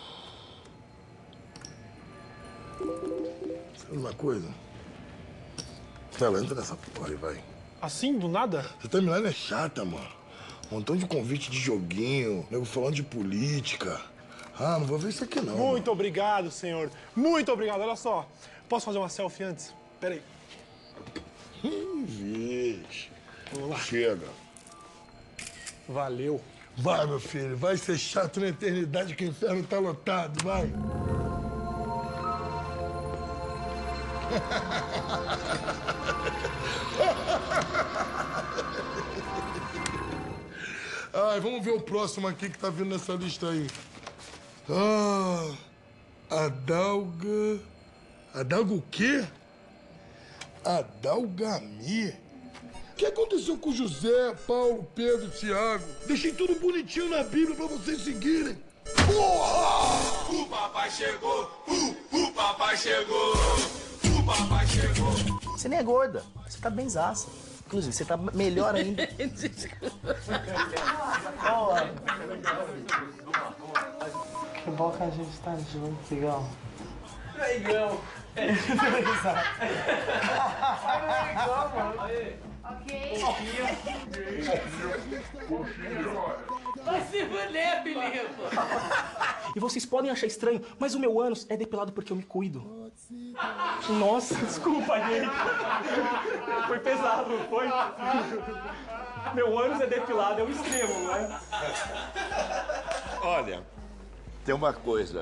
Sabe uma coisa? Ela entra nessa porra aí, vai. Assim, do nada? Essa timeline é chata, mano. Um montão de convite de joguinho, nego falando de política. Ah, não vou ver isso aqui, não. Muito obrigado, senhor. Muito obrigado. Olha só, posso fazer uma selfie antes? Peraí. Vixe. Vamos lá. Chega. Valeu. Vai, meu filho. Vai ser chato na eternidade que o inferno tá lotado. Vai. Ai, vamos ver o próximo aqui que tá vindo nessa lista aí. Ah, Adalga... Adalga o quê? Adalgami? O que aconteceu com José, Paulo, Pedro, Tiago? Deixei tudo bonitinho na Bíblia pra vocês seguirem. Porra! O papai chegou! O papai chegou! O papai chegou! Você nem é gorda. Você tá benzaça. Inclusive, você tá melhor ainda. Que bom que a gente tá junto, Igão. Igão! Vai se fuder, Filipe! E vocês podem achar estranho, mas o meu ânus é depilado porque eu me cuido. Nossa, desculpa, gente. Foi pesado, não foi? Meu ânus é depilado, é o extremo, não é? Olha, tem uma coisa.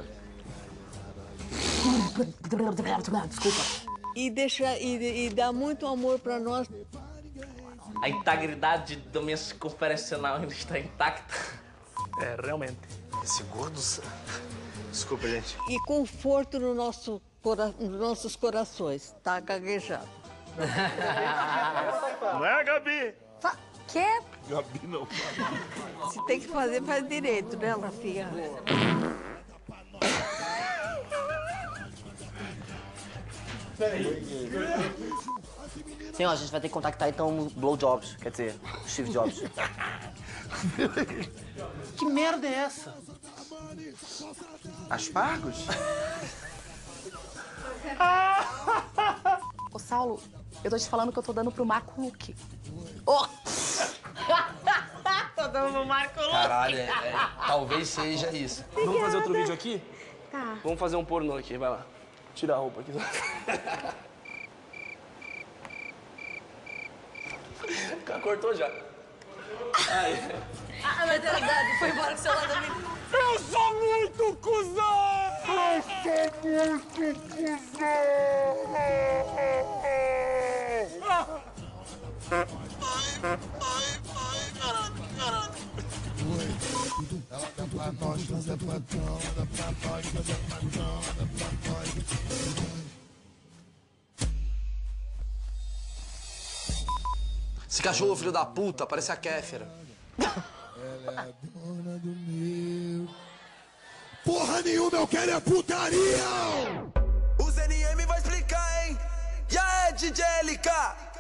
Desculpa. E dá muito amor pra nós. A integridade doméstico-operacional ainda está intacta. É, realmente. Esse gordo... Desculpa, gente. E conforto no nos nossos corações. Tá gaguejado. Não é, Gabi? Quê? Gabi não. Se tem que fazer, faz direito, né, Lafinha? Senhor, a gente vai ter que contactar então o Blow Jobs, quer dizer, o Steve Jobs. Que merda é essa? Aspargos? Ô, Saulo, eu tô te falando que eu tô dando pro Marco Luque. Oh! voltando no Marco Louco. Caralho, talvez seja isso. Vamos fazer outro vídeo aqui? Tá. Vamos fazer um pornô aqui, vai lá. Tira a roupa aqui. Cortou já. Aí. Ah, mas é verdade, foi embora com o celular da menina. Eu sou muito cuzão! Eu sou muito cuzão! Ela dá pra nós, nós é patrão, dá pra nós, nós é patrão, dá pra nós. Esse cachorro, filho da puta, parece a Kéfera. Ela é a dona do meu. Porra nenhuma, eu quero é putaria! O ZNM vai explicar, hein? E aí, DJ LK?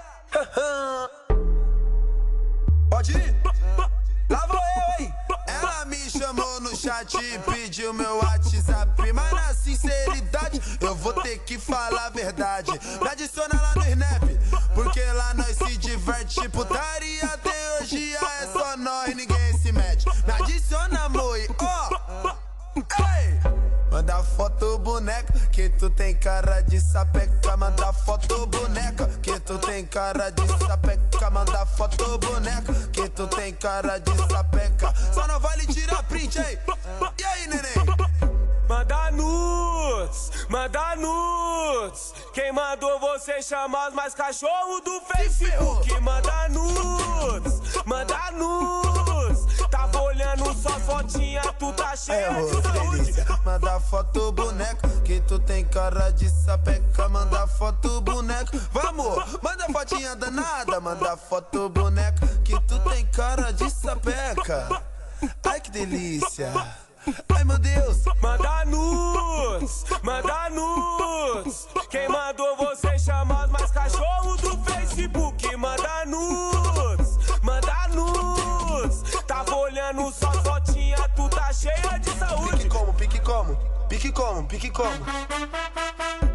Pode ir? Lá vou eu, hein? Ela me chamou no chat e pediu meu WhatsApp. Mas na sinceridade, eu vou ter que falar a verdade. Me adiciona lá no Snap, porque lá nós se diverte. Putaria até hoje é só nós, ninguém se mete. Me adiciona, amor, ó. Ei! Manda foto, boneca, que tu tem cara de sapeca. Manda foto, boneca, que tu tem cara de sapeca. Manda foto, boneca, que tu tem cara de sapeca. Só não vale tirar print, hein? E aí, neném? Manda nudes, manda nudes. Quem mandou você chamar os mais cachorros do Facebook? Manda nudes, manda nudes. Tava olhando só fotinha, tu tá cheia de saúde. Manda foto, boneca, que tu tem cara de sapeca. Manda foto, boneca, vamos, manda fotinha danada. Manda foto, boneca, que tu tem cara de sapeca. Ai, que delícia. Ai, meu Deus. Manda nudes, manda nudes. Quem mandou você chamar os mais cachorros do Facebook? Manda nudes, manda nudes. Tava olhando só fotinha, tu tá cheia de saúde. Pique como, pique como, pique como, pique como.